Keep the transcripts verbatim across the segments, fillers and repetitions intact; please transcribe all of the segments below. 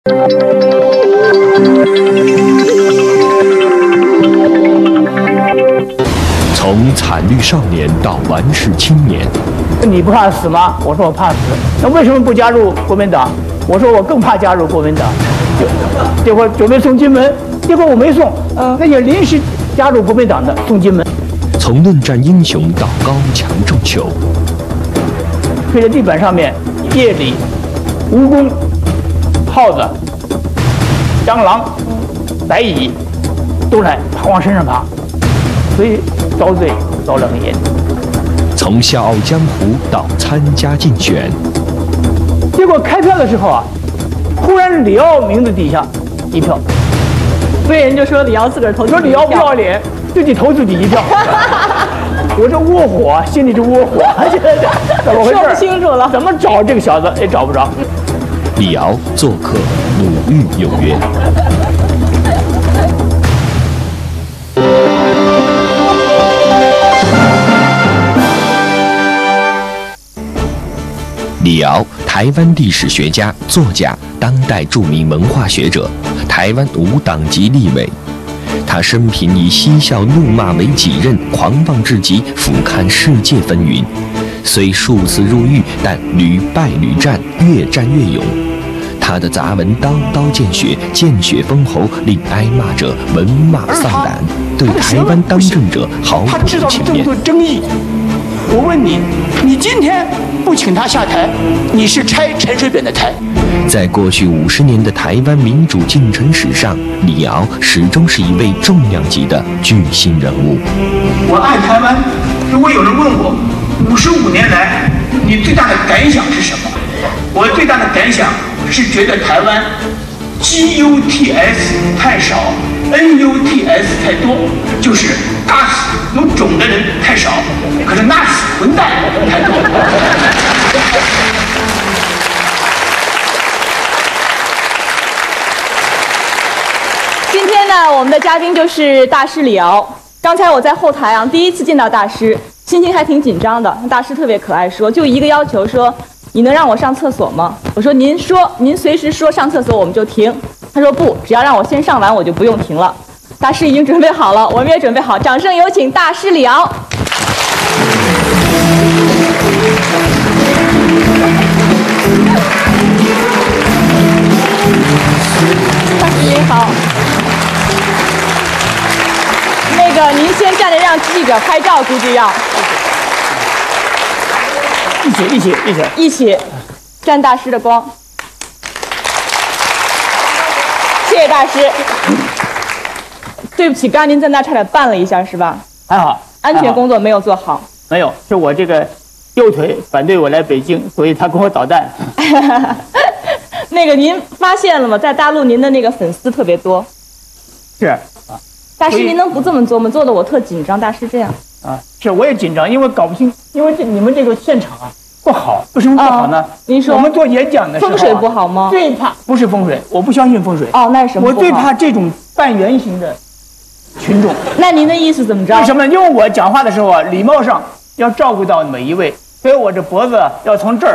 从惨绿少年到完世青年， 你不怕死吗？我说我怕死。那为什么不加入国民党？我说我更怕加入国民党。就结果准备送金门，结果我没送，嗯，那些临时加入国民党的送金门。 从论战英雄到高墙重球， 推在地板上面，夜里蜈蚣、耗子、蟑螂、白蚁都来爬往身上爬，所以遭罪遭了很严重。 从笑傲江湖到参加竞选， 结果开票的时候啊，忽然李敖名字底下一票， 所以人就说李敖自个儿投， 说李敖不要脸，自己投自己一票。我这窝火，心里是窝火，怎么回事？ 说不清楚了， 怎么找这个小子也找不着。 李敖做客鲁豫有约。李敖，台湾历史学家、作家，当代著名文化学者，台湾无党籍立委。他生平以嬉笑怒骂为己任，狂妄至极，俯瞰世界风云。虽数次入狱，但屡败屡战，越战越勇。他的杂文刀刀见血，见血封喉，令挨骂者闻骂丧胆，对台湾当政者毫不他制造情面。 这么多争议，我问你，你今天不请他下台，你是拆陈水扁的台。 在过去五十年的台湾民主进程史上，李敖始终是一位重量级的巨星人物。 我爱台湾。如果有人问我，五十五年来你最大的感想是什么？我最大的感想是觉得台湾 G U T S 太少 ，N U T S 太多，就是 guts 有种的人太少，可是 nuts 混蛋太多。 今天呢，我们的嘉宾就是大师李敖。刚才我在后台啊，第一次见到大师，心情还挺紧张的。大师特别可爱说，就一个要求说，你能让我上厕所吗？我说您说，您随时说上厕所我们就停。他说不，只要让我先上完我就不用停了。大师已经准备好了，我们也准备好，掌声有请大师李敖。大师您好。那个，您先站着让记者拍照，估计要一起一起一起一起沾大师的光。谢谢大师。对不起，刚刚您在那差点绊了一下，是吧？ 还好， 安全工作没有做好。 没有，是我这个右腿反对我来北京，所以他跟我捣蛋。 那个，您发现了吗？在大陆，您的那个粉丝特别多。 是啊。 大师，您能不这么做吗？做的我特紧张。大师这样啊，是我也紧张，因为搞不清，因为这你们这个现场啊不好，为什么不好呢？ 哦、您说我们做演讲的时候、啊， 风水不好吗？ 最怕不是风水，我不相信风水。 哦，那是什么？ 我最怕这种半圆形的群众。 那您的意思怎么着？ 为什么？因为我讲话的时候啊，礼貌上要照顾到每一位，所以我这脖子要从这儿。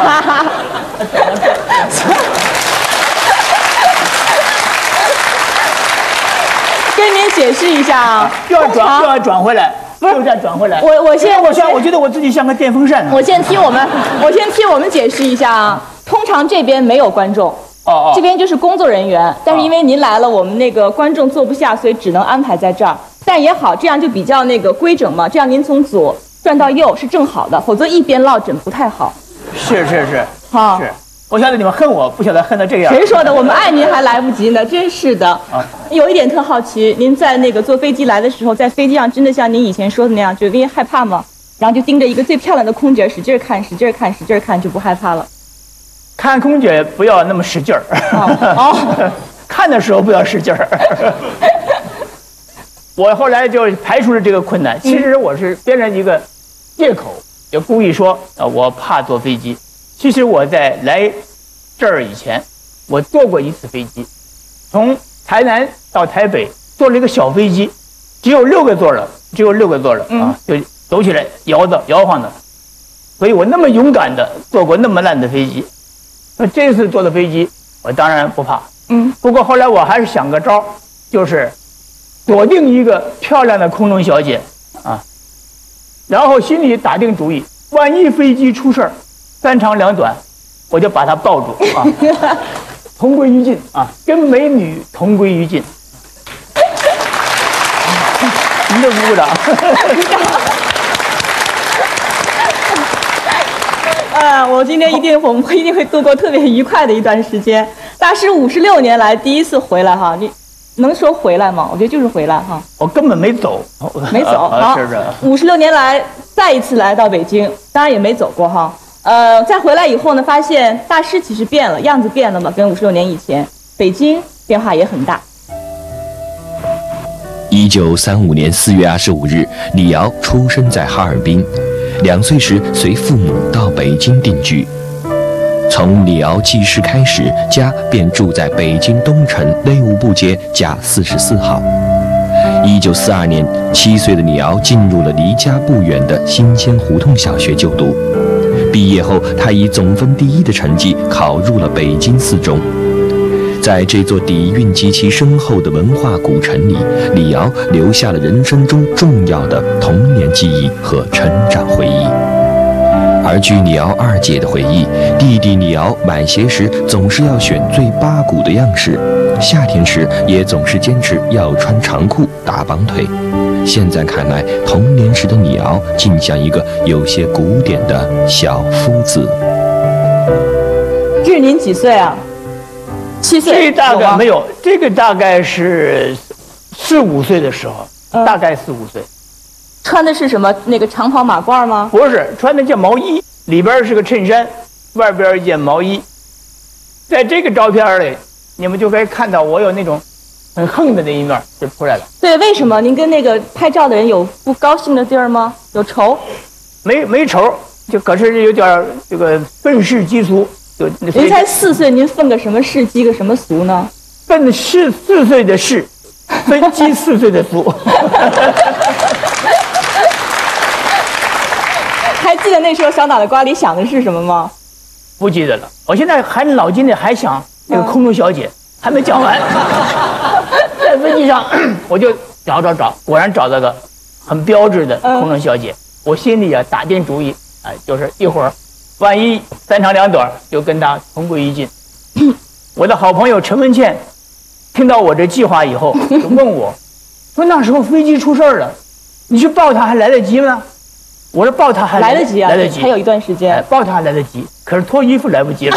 跟您解释一下啊， 又要转又要转回来，又再转回来。 我我先我像我觉得我自己像个电风扇。 我先替我们，我先替我们解释一下啊。通常这边没有观众， 哦哦， 这边就是工作人员。但是因为您来了，我们那个观众坐不下，所以只能安排在这儿。但也好，这样就比较那个规整嘛。这样您从左转到右是正好的，否则一边落枕不太好。 是是是， 好。 是。我晓得你们恨我，不晓得恨到这样。 谁说的？我们爱您还来不及呢，真是的。啊，有一点特好奇，您在那个坐飞机来的时候，在飞机上真的像您以前说的那样，就因为害怕吗？然后就盯着一个最漂亮的空姐使劲看，使劲看，使劲看，就不害怕了。 看空姐不要那么使劲儿。哦，看的时候不要使劲儿。我后来就排除了这个困难。其实我是编了一个借口，就故意说啊，我怕坐飞机。其实我在来这儿以前，我坐过一次飞机，从台南到台北坐了一个小飞机，只有六个座了，只有六个座了啊，就走起来摇的摇晃的，所以我那么勇敢的坐过那么烂的飞机。那这次坐的飞机我当然不怕。 嗯， 不过后来我还是想个招，就是锁定一个漂亮的空中小姐啊，然后心里打定主意，万一飞机出事儿，三长两短，我就把她抱住啊，同归于尽啊，跟美女同归于尽。你们鼓掌。 呃，我今天一定，我们一定会度过特别愉快的一段时间。大师五十六年来第一次回来哈，你能说回来吗？我觉得就是回来哈。 我根本没走， 没走。好， 是的。 五十六年来再一次来到北京，当然也没走过哈。呃，再回来以后呢，发现大师其实变了，样子变了嘛，跟五十六年以前，北京变化也很大。 一九三五年四月二十五日，李敖出生在哈尔滨，两岁时随父母到北京定居。从李敖记事开始，家便住在北京东城内务部街甲四十四号。一九四二年，七岁的李敖进入了离家不远的新鲜胡同小学就读。毕业后，他以总分第一的成绩考入了北京四中。在这座底蕴极其深厚的文化古城里，李敖留下了人生中重要的童年记忆和成长回忆。而据李敖二姐的回忆，弟弟李敖买鞋时总是要选最八股的样式，夏天时也总是坚持要穿长裤打绑腿。现在看来，童年时的李敖竟像一个有些古典的小夫子。 这是您几岁啊？七岁。 这大概没有，这个大概是四五岁的时候， 嗯、 大概四五岁。 穿的是什么？那个长袍马褂吗？ 不是，穿的件毛衣，里边是个衬衫，外边一件毛衣。在这个照片里，你们就可以看到我有那种很横的那一面就出来了。 对，为什么您跟那个拍照的人有不高兴的地儿吗？有仇？ 没没仇，就可是有点这个愤世嫉俗。就您才四岁，您愤个什么世积个什么俗呢？ 愤世四岁的世，分积四岁的俗。 还记得那时候小脑袋瓜里想的是什么吗？ 不记得了，我现在还脑筋里还想那个空中小姐，还没讲完。在飞机上，我就找找找，果然找到个很标致的空中小姐。嗯、我心里啊打定主意，哎，就是一会儿，万一三长两短，就跟她同归于尽。我的好朋友陈文茜听到我这计划以后，就问我，说那时候飞机出事儿了，你去抱她还来得及吗？我说抱她还来得及啊， 来得及， 还有一段时间。 哎、抱她还来得及，可是脱衣服来不及了。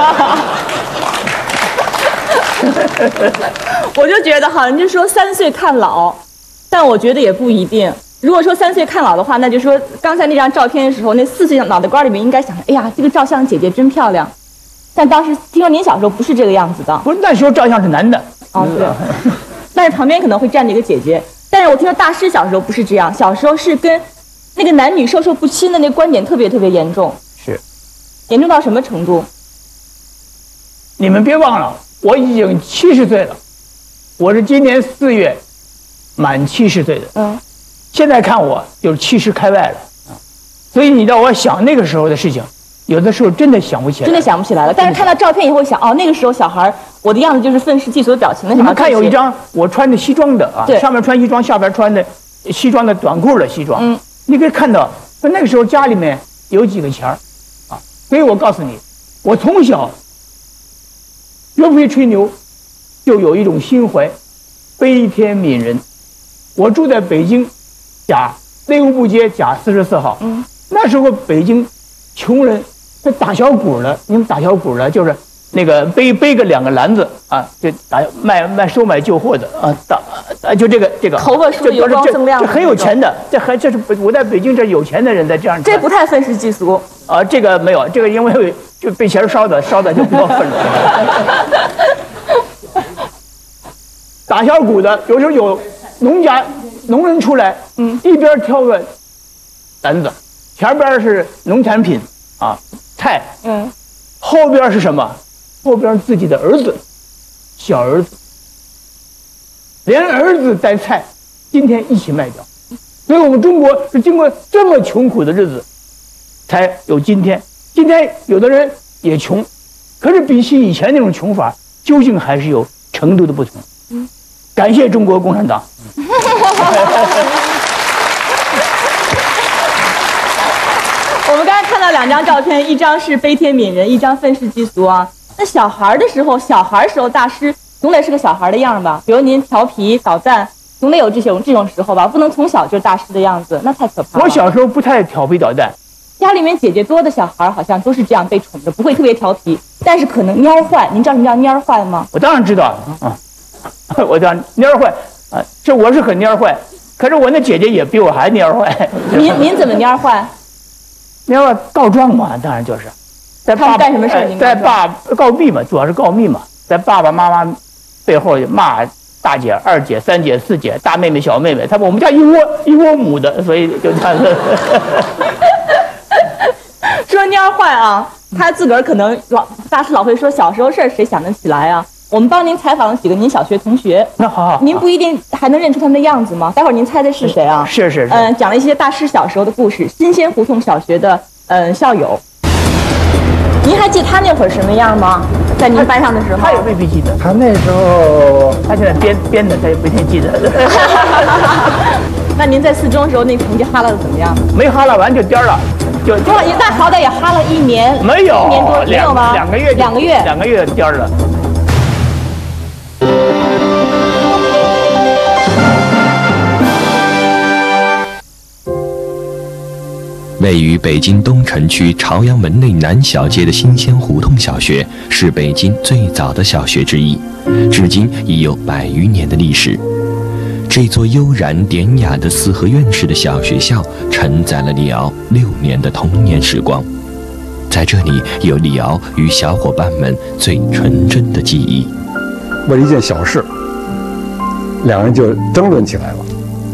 我就觉得哈，人家说三岁看老，但我觉得也不一定。如果说三岁看老的话，那就说刚才那张照片的时候，那四岁脑袋瓜里面应该想，哎呀，这个照相姐姐真漂亮。但当时听说您小时候不是这个样子的。 不是，那时候照相是男的。 哦，对。但是旁边可能会站着一个姐姐。但是我听说大师小时候不是这样，小时候是跟那个男女授受不亲的那个观点特别特别严重。 是。 严重到什么程度？ 你们别忘了，我已经七十岁了，我是今年四月满七十岁的。嗯。现在看我就是七十开外了，所以你让我想那个时候的事情，有的时候真的想不起来， 真的想不起来了。但是看到照片以后想，哦，那个时候小孩我的样子就是愤世嫉俗的表情。 你们看有一张我穿的西装的啊，上面穿西装，下边穿的西装的短裤的西装。嗯，你可以看到，那个时候家里面有几个钱儿啊，所以我告诉你，我从小绝非吹牛，就有一种心怀，悲天悯人。我住在北京甲内务部街甲四十四号。嗯，那时候北京穷人，这打小鼓的，你们打小鼓的，就是那个背背个两个篮子啊，就打卖卖收买旧货的啊，打啊就这个这个头发梳油光锃亮， 这很有钱的，这还这是我在北京这有钱的人在这样。 这不太愤世嫉俗啊，这个没有，这个因为就被钱烧的，烧的就比较愤了。打小鼓的，有时候有农家农人出来，嗯，一边挑个篮子，前边是农产品啊菜，嗯，后边是什么？后边自己的儿子，小儿子，连儿子带菜，今天一起卖掉。所以我们中国是经过这么穷苦的日子，才有今天。今天有的人也穷， 可是比起以前那种穷法，究竟还是有程度的不同。嗯，感谢中国共产党。 我们刚才看到两张照片，一张是悲天悯人，一张愤世嫉俗啊。那小孩的时候，小孩时候大师总得是个小孩的样吧？比如您调皮捣蛋，总得有这种这种时候吧？不能从小就是大师的样子，那太可怕了。 我小时候不太调皮捣蛋， 家里面姐姐多的小孩好像都是这样被宠着，不会特别调皮，但是可能蔫儿坏。您知道什么叫蔫儿坏吗？ 我当然知道啊，我知道蔫儿坏啊，这我是很蔫儿坏，可是我那姐姐也比我还蔫儿坏。 您您怎么蔫儿坏？ 蔫儿坏告状嘛，当然就是。在他们干什么事儿？ 在爸告密嘛，主要是告密嘛，在爸爸妈妈背后骂大姐、二姐、三姐、四姐、大妹妹、小妹妹，他们我们家一窝一窝母的，所以就这样子。 说蔫儿坏啊，他自个儿可能老大师老会说小时候事儿谁想得起来啊？我们帮您采访了几个您小学同学， 那好好， 您不一定还能认出他们的样子吗？待会儿您猜的是谁啊？ 是是是， 嗯、呃，讲了一些大师小时候的故事。新鲜胡同小学的嗯、呃、校友。您还记得他那会儿什么样吗？在您班上的时候， 他也未必记得。 他那时候， 他现在编编的，他也不一定记得。 那您在四中的时候，那成绩哈拉的怎么样？ 没哈拉完就颠了，就哇，那好歹也哈了一年。 没有， 一年多没有吗？ 两个月， 两个月， 两个月颠了。 位于北京东城区朝阳门内南小街的新鲜胡同小学是北京最早的小学之一，至今已有百余年的历史。这座悠然典雅的四合院式的小学校，承载了李敖六年的童年时光。在这里，有李敖与小伙伴们最纯真的记忆。 为了一件小事，两人就争论起来了。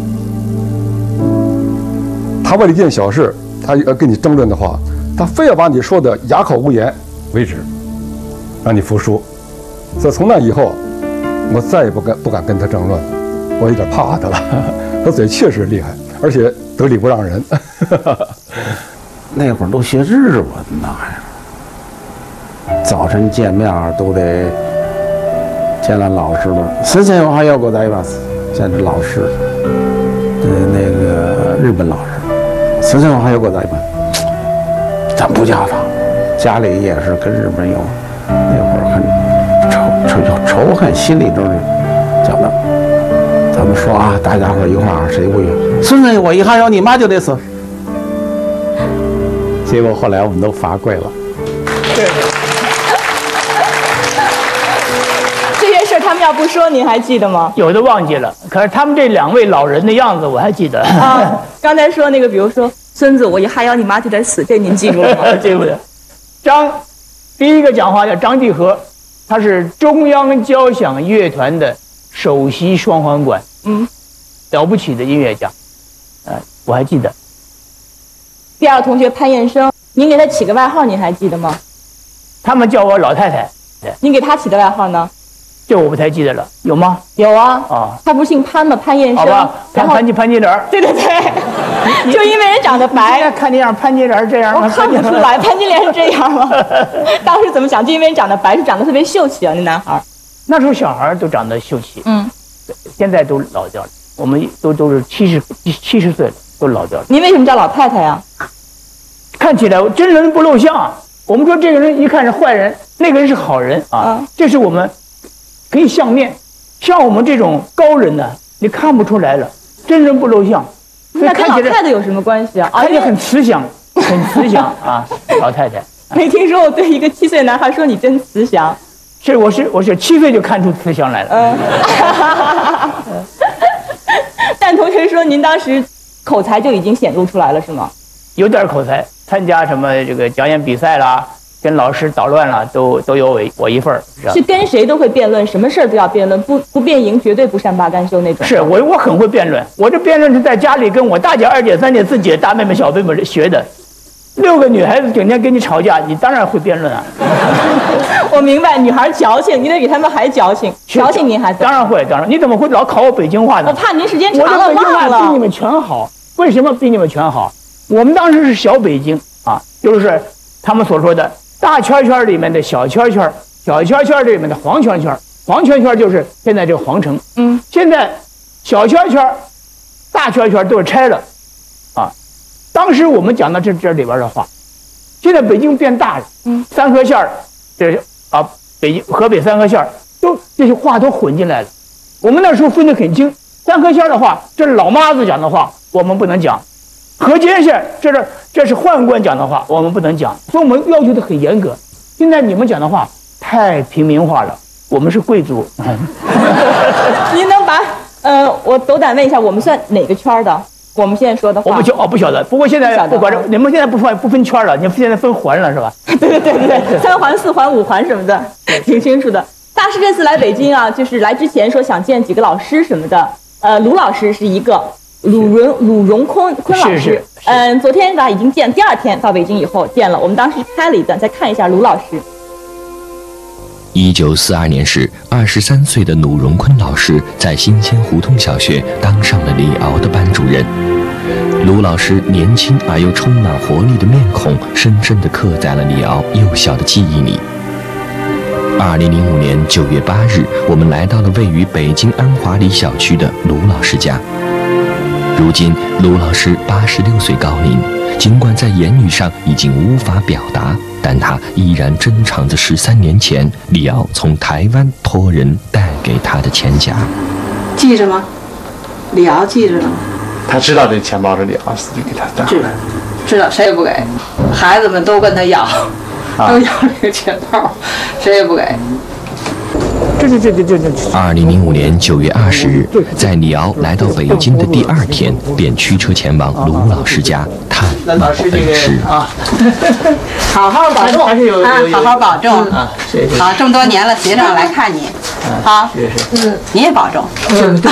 他为了一件小事，他要跟你争论的话，他非要把你说的哑口无言为止，让你服输。所以从那以后，我再也不敢不敢跟他争论，我有点怕他了。他嘴确实厉害，而且得理不让人。 那会儿都学日文呢，早晨见面都得见了老师了。先生おはようございます，见着老师，呃，那个日本老师。先生おはようございます，咱不叫他，家里也是跟日本有那会儿很仇仇仇恨，心里都是叫他。咱们说啊，大家伙一块儿谁不有？孙子，我一哈腰，你妈就得死。结果后来我们都罚跪了。 对。 这些事他们要不说，您还记得吗？ 有的忘记了，可是他们这两位老人的样子我还记得。 啊，刚才说那个，比如说孙子，我一哈腰，你妈就得死，这您记住了吗？ 记不得。张，第一个讲话叫张继和，他是中央交响乐团的首席双簧管，嗯，了不起的音乐家，呃，我还记得。 第二个同学潘彦生，您给他起个外号，您还记得吗？ 他们叫我老太太。 您给他起的外号呢？ 这我不太记得了，有吗？ 有啊。 啊， 他不是姓潘吗？潘彦生。 好吧，潘潘金潘金莲。 对对对，就因为人长得白。 看这样，潘金莲这样吗？ 我看不出来，潘金莲是这样吗？当时怎么想？就因为人长得白，是长得特别秀气啊，那男孩。 那时候小孩都长得秀气。 嗯。 现在都老掉了，我们都都是七十七十岁了，都老掉了。 您为什么叫老太太呀？ 看起来真人不露相。我们说这个人一看是坏人，那个人是好人啊。嗯、这是我们可以相面，像我们这种高人呢，你看不出来了，真人不露相。 那跟老太太有什么关系啊？ 看起来很慈祥，很慈祥啊，老太太。 没听说我对一个七岁男孩说你真慈祥。 是，我是我是七岁就看出慈祥来了。嗯。 但同学说您当时口才就已经显露出来了，是吗？ 有点口才，参加什么这个讲演比赛啦，跟老师捣乱啦，都都有我我一份儿。 是跟谁都会辩论，什么事儿都要辩论，不不辩赢绝对不善罢甘休那种。 是我我很会辩论，我这辩论是在家里跟我大姐、二姐、三姐、四姐、大妹妹、小妹妹学的。六个女孩子整天跟你吵架，你当然会辩论啊。 我明白，女孩矫情，你得比她们还矫情。矫情您还当然会，当然。你怎么会老考我北京话呢？ 我怕您时间长了忘了。 我的北京话比你们全好，为什么比你们全好？我们当时是小北京啊，就是他们所说的大圈圈里面的小圈圈，小圈圈里面的黄圈圈，黄圈圈就是现在这个皇城。 嗯， 现在小圈圈、大圈圈都是拆了，啊，当时我们讲到这这里边的话，现在北京变大了， 嗯， 三河线儿，这是啊，北京河北三河线儿都这些话都混进来了。我们那时候分得很清，三河线的话，这是老妈子讲的话，我们不能讲；河间线，这是这是宦官讲的话，我们不能讲。所以我们要求的很严格。现在你们讲的话太平民化了，我们是贵族。 您能把呃，我斗胆问一下，我们算哪个圈的？我们现在说的话， 我不晓哦，不晓得。不过现在不管这，你们现在不分不分圈了，你们现在分环了是吧？ 对对对对对，三环、四环、五环什么的，挺清楚的。大师这次来北京啊，就是来之前说想见几个老师什么的，呃，卢老师是一个，鲁荣鲁荣坤坤老师，嗯，昨天吧已经见，第二天到北京以后见了，我们当时拍了一段，再看一下卢老师。 一九四二年时，二十三岁的鲁荣坤老师在新鲜胡同小学当上了李敖的班主任。卢老师年轻而又充满活力的面孔，深深地刻在了李敖幼小的记忆里。二零零五年九月八日，我们来到了位于北京安华里小区的卢老师家。如今，卢老师八十六岁高龄，尽管在言语上已经无法表达，但他依然珍藏着十三年前李敖从台湾托人带给他的钱夹。 记着吗？李敖记着了吗？ 他知道这钱包是李敖自己给他的， 知道，知道，谁也不给，孩子们都跟他要，都要这个钱包，谁也不给。 这这这这这这。 二零零五年九月二十日，在李敖来到北京的第二天，便驱车前往卢老师家探访恩师。 啊， 好好保重啊，好好保重啊！谢谢。 好，这么多年了，学生来看你，好，嗯，你也保重。嗯。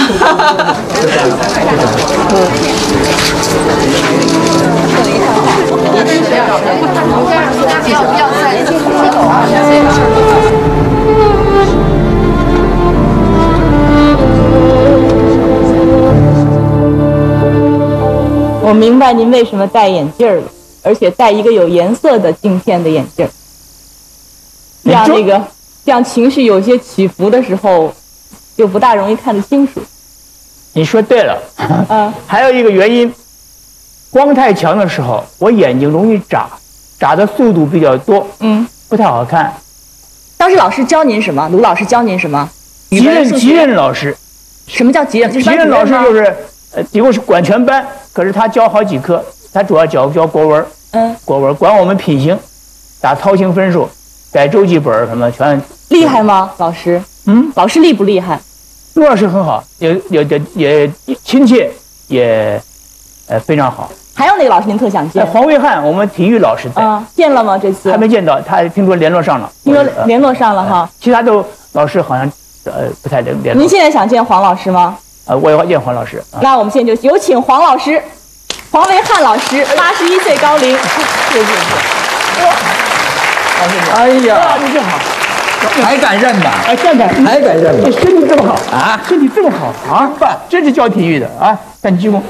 我明白您为什么戴眼镜了，而且戴一个有颜色的镜片的眼镜，这样那个这样情绪有些起伏的时候，就不大容易看得清楚。 你说对了， 嗯， 还有一个原因，光太强的时候，我眼睛容易眨，眨的速度比较多， 嗯， 不太好看。 当时老师教您什么？卢老师教您什么？ 级任级任老师。 什么叫级任？ 级任老师就是呃，一共是管全班，可是他教好几科，他主要教教国文， 嗯， 国文管我们品行，打操行分数，改周记本什么全。 厉害吗？老师？ 嗯， 老师厉不厉害？ 陆老师很好，也也也也亲切，也呃非常好。 还有哪个老师您特想见？ 黄维汉，我们体育老师在。 啊，见了吗？这次还没见到，他听说联络上了。 听说联络上了哈。 其他都老师好像呃不太联联络。 您现在想见黄老师吗？ 呃，我要见黄老师。 那我们现在就有请黄老师，黄维汉老师，八十一岁高龄。 谢谢谢。哇， 哎呀， 你真好。 还敢认呐？ 哎，站站， 还敢认呐？ 你身体这么好啊，身体这么好啊，真是教体育的啊，干鞠躬。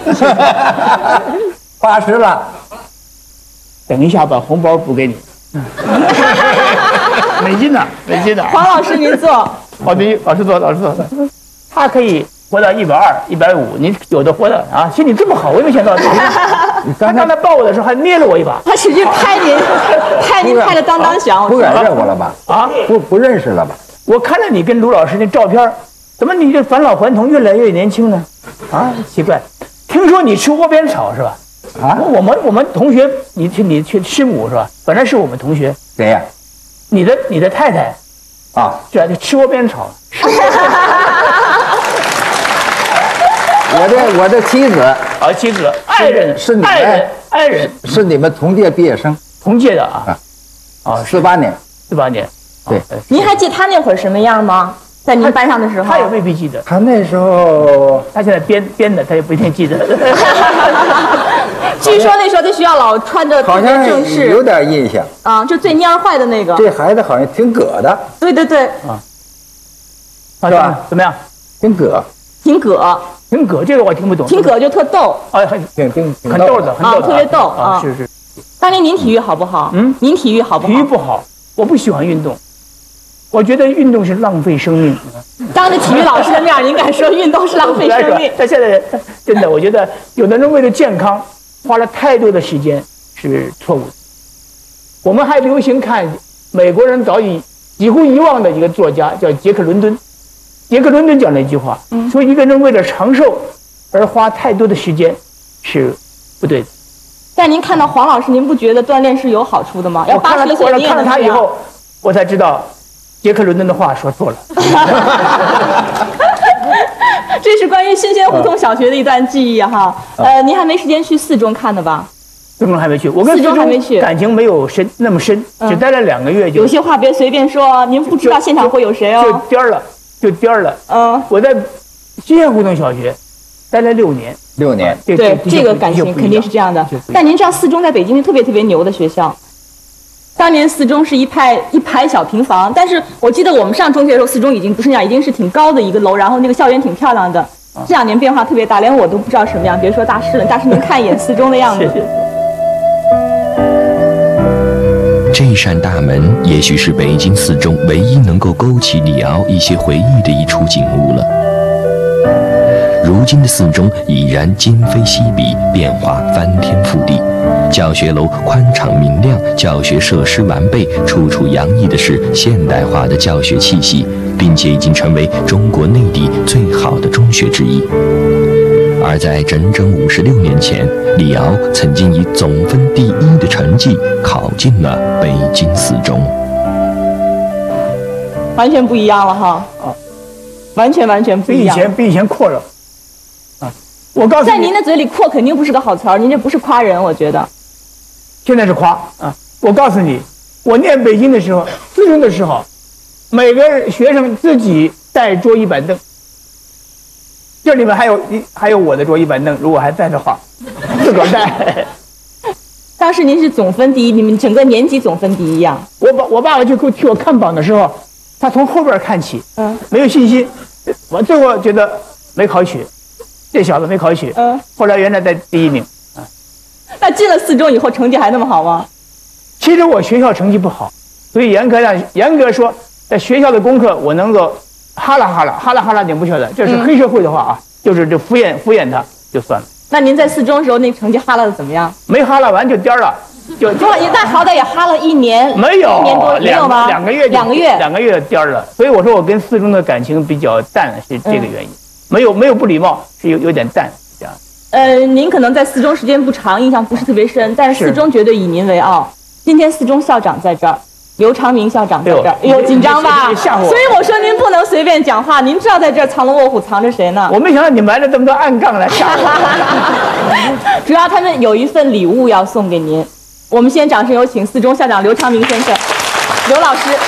八十了， 等一下把红包补给你。美金的，美金的。 黄老师您坐。 黄斌老师坐，老师坐。他可以活到一百二、一百五，您有的活的啊，身体这么好，我也没想到。他刚才抱我的时候还捏了我一把， 他使劲拍您，拍您拍的当当响。 不敢认我了吧？ 啊， 不不认识了吧？ 我看了你跟卢老师那照片，怎么你这返老还童，越来越年轻呢？啊，奇怪。听说你吃窝边草是吧？啊，我们我们同学，你去你去师母是吧？本来是我们同学。 谁呀？ 你的你的太太。 啊， 对啊，就吃窝边草。 我的我的妻子啊，妻子，爱人是你爱人，爱人是你们同届毕业生， 同届的啊， 啊，四八年， 四八年， 对。 您还记他那会儿什么样吗？在您班上的时候， 他也未必记得。 他那时候， 他现在编编的，他也不一定记得。 据说那时候在学校老穿着好像正式， 有点印象啊，就最蔫坏的那个。 这孩子好像挺葛的， 对对对， 啊，是吧？怎么样？ 挺葛， 挺葛。 挺葛，这个我听不懂。 挺葛就特逗， 啊，很挺挺很逗的，很逗的， 特别逗啊！是是， 当年您体育好不好？ 嗯， 您体育好不好？ 体育不好，我不喜欢运动，我觉得运动是浪费生命。 当着体育老师的面，您敢说运动是浪费生命？ 但现在真的，我觉得有的人为了健康花了太多的时间是错误的。我们还流行看美国人早已几乎遗忘的一个作家叫杰克伦敦，杰克伦敦讲了一句话，嗯、说一个人为了长寿而花太多的时间是不对的。 但您看到黄老师，您不觉得锻炼是有好处的吗？要八十岁我看了他以后，我才知道杰克伦敦的话说错了。 这是关于新鲜胡同小学的一段记忆哈。呃，您还没时间去四中看的吧？ 四中还没去，我跟四中还没去，感情没有深那么深，只待了两个月就。 有些话别随便说，您不知道现场会有谁哦。 就颠儿了，就颠儿了。嗯，我在新鲜胡同小学待了六年。 六年， 对这个感情肯定是这样的。但您知道四中在北京是特别特别牛的学校。当年四中是一派一排小平房，但是我记得我们上中学的时候，四中已经不是那样，已经是挺高的一个楼，然后那个校园挺漂亮的。这两年变化特别大，连我都不知道什么样，别说大师了。大师您看一眼四中的样子。 谢谢。 这扇大门也许是北京四中唯一能够勾起李敖一些回忆的一处景物了。如今的四中已然今非昔比，变化翻天覆地。教学楼宽敞明亮，教学设施完备，处处洋溢的是现代化的教学气息，并且已经成为中国内地最好的中学之一。而在整整五十六年前，李敖曾经以总分第一的成绩考进了北京四中。 完全不一样了哈！啊，完全完全不一样。 比以前比以前阔了。啊，我告诉你， 在您的嘴里“阔”肯定不是个好词儿，您这不是夸人，我觉得。 现在是夸啊！我告诉你，我念北京的时候，四中的时候，每个学生自己带桌椅板凳。这里面还有一还有我的桌椅板凳，如果还在的话，自个儿带。 当时您是总分第一，你们整个年级总分第一呀。 我爸我爸爸就给我替我看榜的时候，他从后边看起，嗯，没有信心，我最后觉得没考取，这小子没考取，嗯，后来原来在第一名。啊， 那进了四中以后成绩还那么好吗？ 其实我学校成绩不好，所以严格上严格说，在学校的功课我能够。哈啦哈啦哈啦哈啦，顶不晓得，这是黑社会的话啊，嗯、就是这敷衍敷衍他就算了。 那您在四中的时候，那成绩哈啦的怎么样？ 没哈啦完就颠了，就就那好歹也哈了一年， 没有一年多没有吗？ 两个月两个月两个月颠了。所以我说我跟四中的感情比较淡，是这个原因，嗯、没有没有不礼貌，是有有点淡这样。 呃，您可能在四中时间不长，印象不是特别深，但是四中绝对以您为傲。今天四中校长在这儿。刘长明校长在这儿，哎呦，紧张吧？所以我说您不能随便讲话，您知道在这儿藏龙卧虎藏着谁呢？ 我没想到你埋了这么多暗杠来吓我。 主要他们有一份礼物要送给您，我们先掌声有请四中校长刘长明先生，刘老师，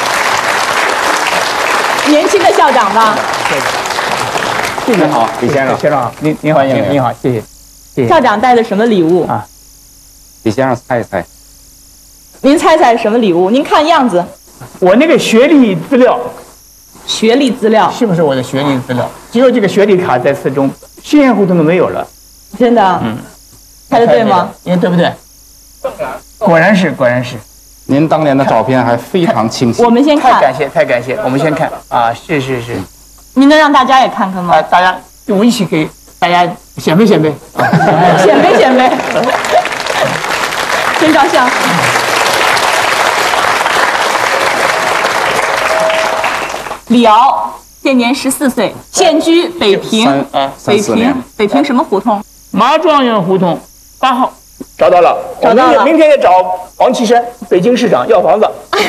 年轻的校长吧。 谢谢。好，李先生，先生好，您您好，您您好，谢谢。谢谢。 校长带的什么礼物啊？ 李先生猜一猜。 您猜猜什么礼物？您看样子， 我那个学历资料， 学历资料是不是我的学历资料？只有这个学历卡在四中，新鲜胡同都没有了。 真的？嗯，猜的对吗？ 您对不对？果然是，果然是。 您当年的照片还非常清晰。 我们先看。 太感谢，太感谢。我们先看啊，是是是。 您能让大家也看看吗？ 啊，大家我们一起给大家显摆显摆， 显摆显摆，先照相。李敖现年十四岁，现居北平， 啊， 北平，北平什么胡同？ 马状元胡同八号。找到了， 找到了。 明天也找王岐山，北京市长要房子。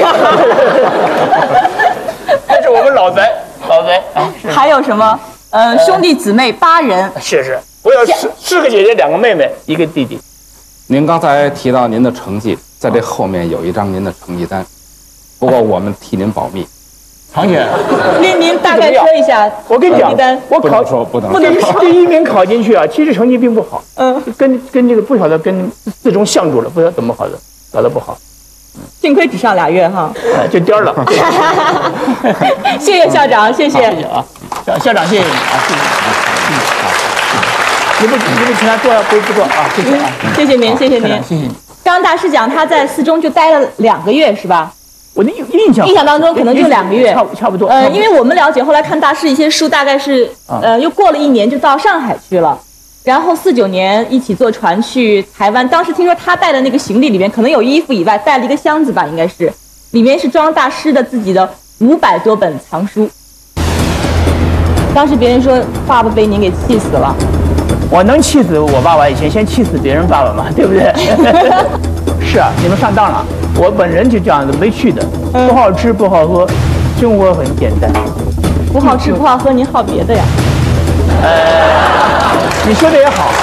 这是我们老宅，老宅。 还有什么？呃，兄弟姊妹八人。 是是，我有四四个姐姐，两个妹妹，一个弟弟。 您刚才提到您的成绩，在这后面有一张您的成绩单，不过我们替您保密。 唐姐， 您您大概说一下， 我跟你讲，我考说不能不能第一名考进去啊，其实成绩并不好，嗯，跟跟这个不晓得跟四中相住了，不晓得怎么好的，搞得不好， 幸亏只上俩月哈， 就颠了。 谢谢校长，谢谢， 谢谢啊，校校长谢谢你啊，谢谢你，嗯，好，你不你不请他坐不不坐啊，谢谢啊， 谢谢您，谢谢您， 谢谢你。 刚刚大师讲他在四中就待了两个月，是吧？ 我的印象印象当中可能就两个月， 差差不多。 呃，因为我们了解，后来看大师一些书，大概是呃又过了一年就到上海去了，然后四九年一起坐船去台湾。当时听说他带的那个行李里面可能有衣服以外，带了一个箱子吧，应该是，里面是装大师的自己的五百多本藏书。当时别人说爸爸被您给气死了， 我能气死我爸爸以前，先气死别人爸爸嘛，对不对？是啊，你们上当了。我本人就这样子，没去的，不好吃不好喝，生活很简单。 不好吃不好喝，您好别的呀？ 呃，你说的也好。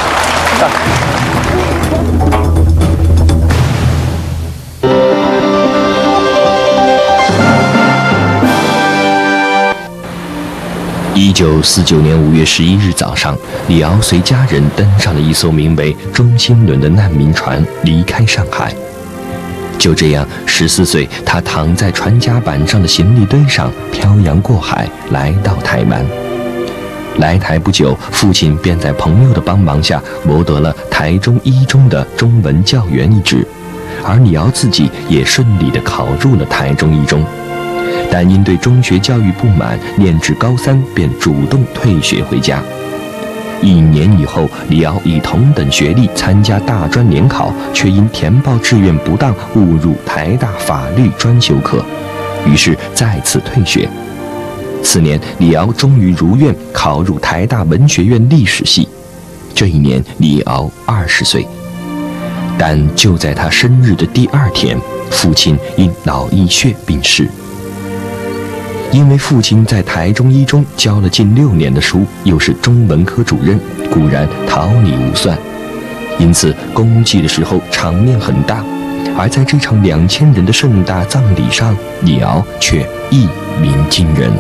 一九四九年五月十一日早上，李敖随家人登上了一艘名为“中心轮”的难民船，离开上海。就这样，十四岁，他躺在船甲板上的行李堆上，漂洋过海，来到台湾。来台不久，父亲便在朋友的帮忙下谋得了台中一中的中文教员一职，而李敖自己也顺利地考入了台中一中。但因对中学教育不满，念至高三便主动退学回家。一年以后，李敖以同等学历参加大专联考，却因填报志愿不当误入台大法律专修课，于是再次退学。次年，李敖终于如愿考入台大文学院历史系。这一年，李敖二十岁。但就在他生日的第二天，父亲因脑溢血病逝。因为父亲在台中一中教了近六年的书，又是中文科主任，固然桃李无算，因此公祭的时候场面很大。而在这场两千人的盛大葬礼上，李敖却一鸣惊人。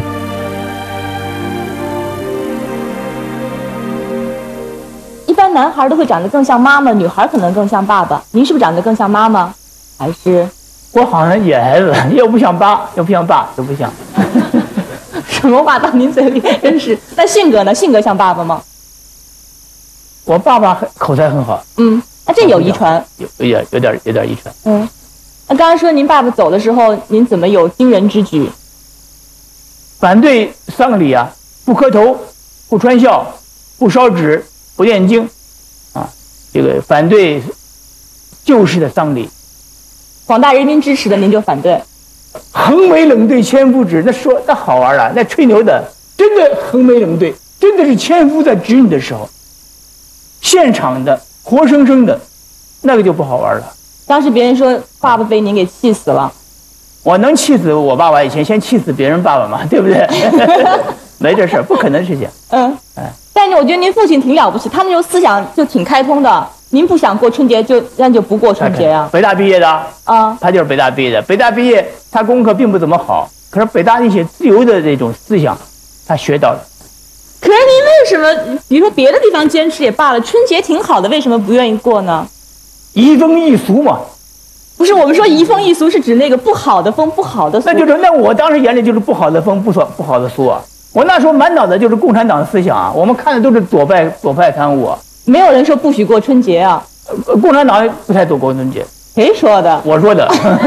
一般男孩都会长得更像妈妈，女孩可能更像爸爸。您是不是长得更像妈妈，还是？ 我好像野孩子，又不像爸，又不像爸，又不像。 什么话到您嘴里真是？那性格呢？性格像爸爸吗？ 我爸爸口才很好。 嗯，那这有遗传？ 有有点有点有点遗传。 嗯，那刚才说您爸爸走的时候，您怎么有惊人之举？ 反对丧礼啊，不磕头，不穿孝，不烧纸，不念经，啊，这个反对旧式的丧礼。 广大人民支持的，您就反对。 横眉冷对千夫指，那说那好玩了，那吹牛的，真的横眉冷对，真的是千夫在指你的时候，现场的活生生的，那个就不好玩了。 当时别人说爸爸被您给气死了， 我能气死我爸爸以前，先气死别人爸爸嘛，对不对？没这事儿，不可能事情。 嗯，哎，但是我觉得您父亲挺了不起，他那时候思想就挺开通的。您不想过春节就那就不过春节呀、啊。 北大毕业的啊， 他就是北大毕业的。北大毕业，他功课并不怎么好，可是北大那些自由的这种思想，他学到了。 可是您为什么，比如说别的地方坚持也罢了，春节挺好的，为什么不愿意过呢？ 移风易俗嘛。 不是，我们说移风易俗是指那个不好的风，不好的俗。 那就是，那我当时眼里就是不好的风，不说不好的俗啊。我那时候满脑子就是共产党思想啊，我们看的都是左派左派贪污啊。 没有人说不许过春节啊， 共产党不太走过春节。 谁说的？ 我说的。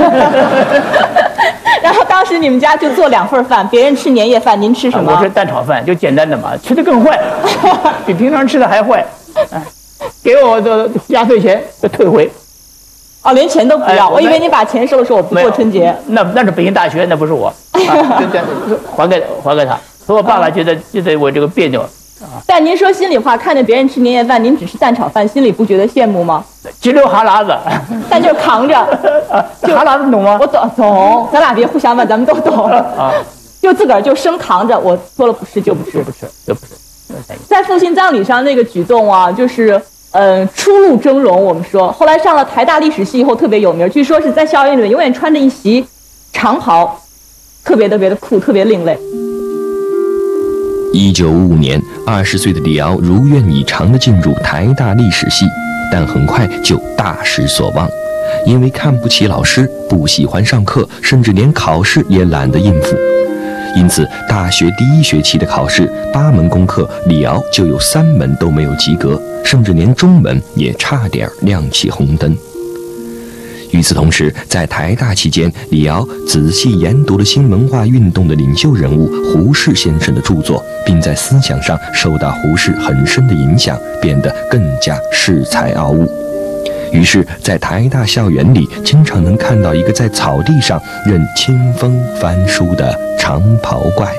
然后当时你们家就做两份饭，别人吃年夜饭，您吃什么？ 我吃蛋炒饭，就简单的嘛，吃的更坏，比平常吃的还坏。哎，给我的压岁钱就退回。 哦，连钱都不要？哎、我, 我以为你把钱收了，说我不过春节。 那那是北京大学，那不是我，啊、还给还给他。所以我爸爸觉得觉得我这个别扭。 但您说心里话，看着别人吃年夜饭，您只吃蛋炒饭，心里不觉得羡慕吗？ 直流哈喇子， 但就扛着， 就哈喇子懂吗？ 我懂懂，咱俩别互相问，咱们都懂啊。就自个儿就生扛着，我说了不吃就不吃， 不吃就不吃。 在父亲葬礼上那个举动啊，就是嗯、呃、出入峥嵘。我们说，后来上了台大历史系以后特别有名，据说是在校园里面永远穿着一袭长袍，特别特别的酷，特别另类。 一九五五年，二十岁的李敖如愿以偿地进入台大历史系，但很快就大失所望，因为看不起老师，不喜欢上课，甚至连考试也懒得应付。因此，大学第一学期的考试，八门功课，李敖就有三门都没有及格，甚至连中文也差点亮起红灯。 与此同时，在台大期间，李敖仔细研读了新文化运动的领袖人物胡适先生的著作，并在思想上受到胡适很深的影响，变得更加恃才傲物。于是，在台大校园里，经常能看到一个在草地上任清风翻书的长袍怪。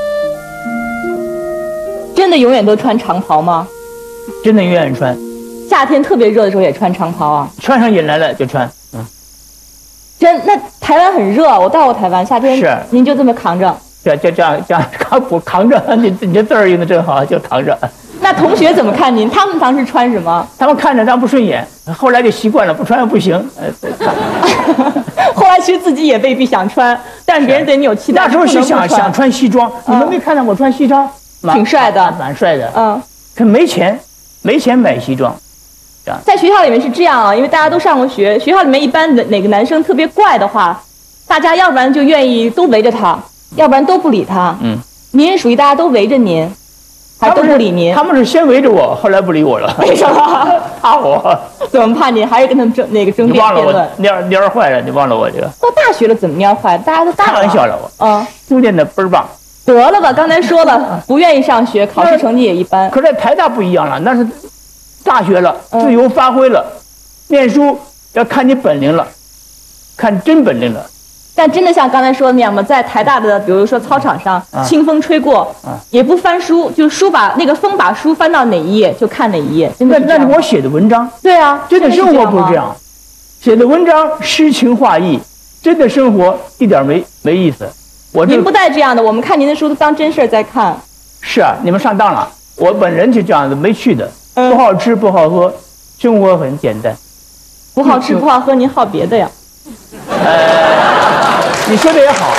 真的永远都穿长袍吗？ 真的永远穿。 夏天特别热的时候也穿长袍啊？ 穿上瘾来了就穿。嗯。 真那台湾很热，我到过台湾，夏天是您就这么扛着？ 这这这样这样扛我扛着，你你这字儿用的真好，就扛着。 那同学怎么看您？他们当时穿什么？ 他们看着他不顺眼，后来就习惯了，不穿不行。呃， 后来其实自己也未必想穿，但是别人对你有期待。 那时候是想想穿西装，你们没看到我穿西装， 挺帅的， 蛮帅的。 嗯， 可没钱，没钱买西装。 在学校里面是这样啊，因为大家都上过学，学校里面一般的哪个男生特别怪的话，大家要不然就愿意都围着他，要不然都不理他。 嗯， 您也属于大家都围着您。还都不理您， 他们是先围着我，后来不理我了。 为什么？ 怕我？ 怎么怕您？还是跟他们争那个争辩辩论？ 你忘了我蔫蔫坏了，你忘了我这个。 到大学了怎么蔫坏？大家都大了。 开玩笑了我。 嗯， 书念的倍儿棒。 得了吧，刚才说了，不愿意上学，考试成绩也一般。 可是台大不一样了，那是大学了，自由发挥了，念书要看你本领了，看真本领了。 但真的像刚才说的那样吗？在台大的，比如说操场上，啊、清风吹过，啊、也不翻书，就书把那个风把书翻到哪一页就看哪一页。真的那那是我写的文章。 对啊， 真的生活不是这样，写的文章诗情画意，真的生活一点没没意思。我您不带这样的，我们看您的书都当真事儿在看。 是啊，你们上当了。我本人就这样子，没趣的，嗯、不好吃不好喝，生活很简单。 不好吃不好喝，您好别的呀？ 呃。你说的也好，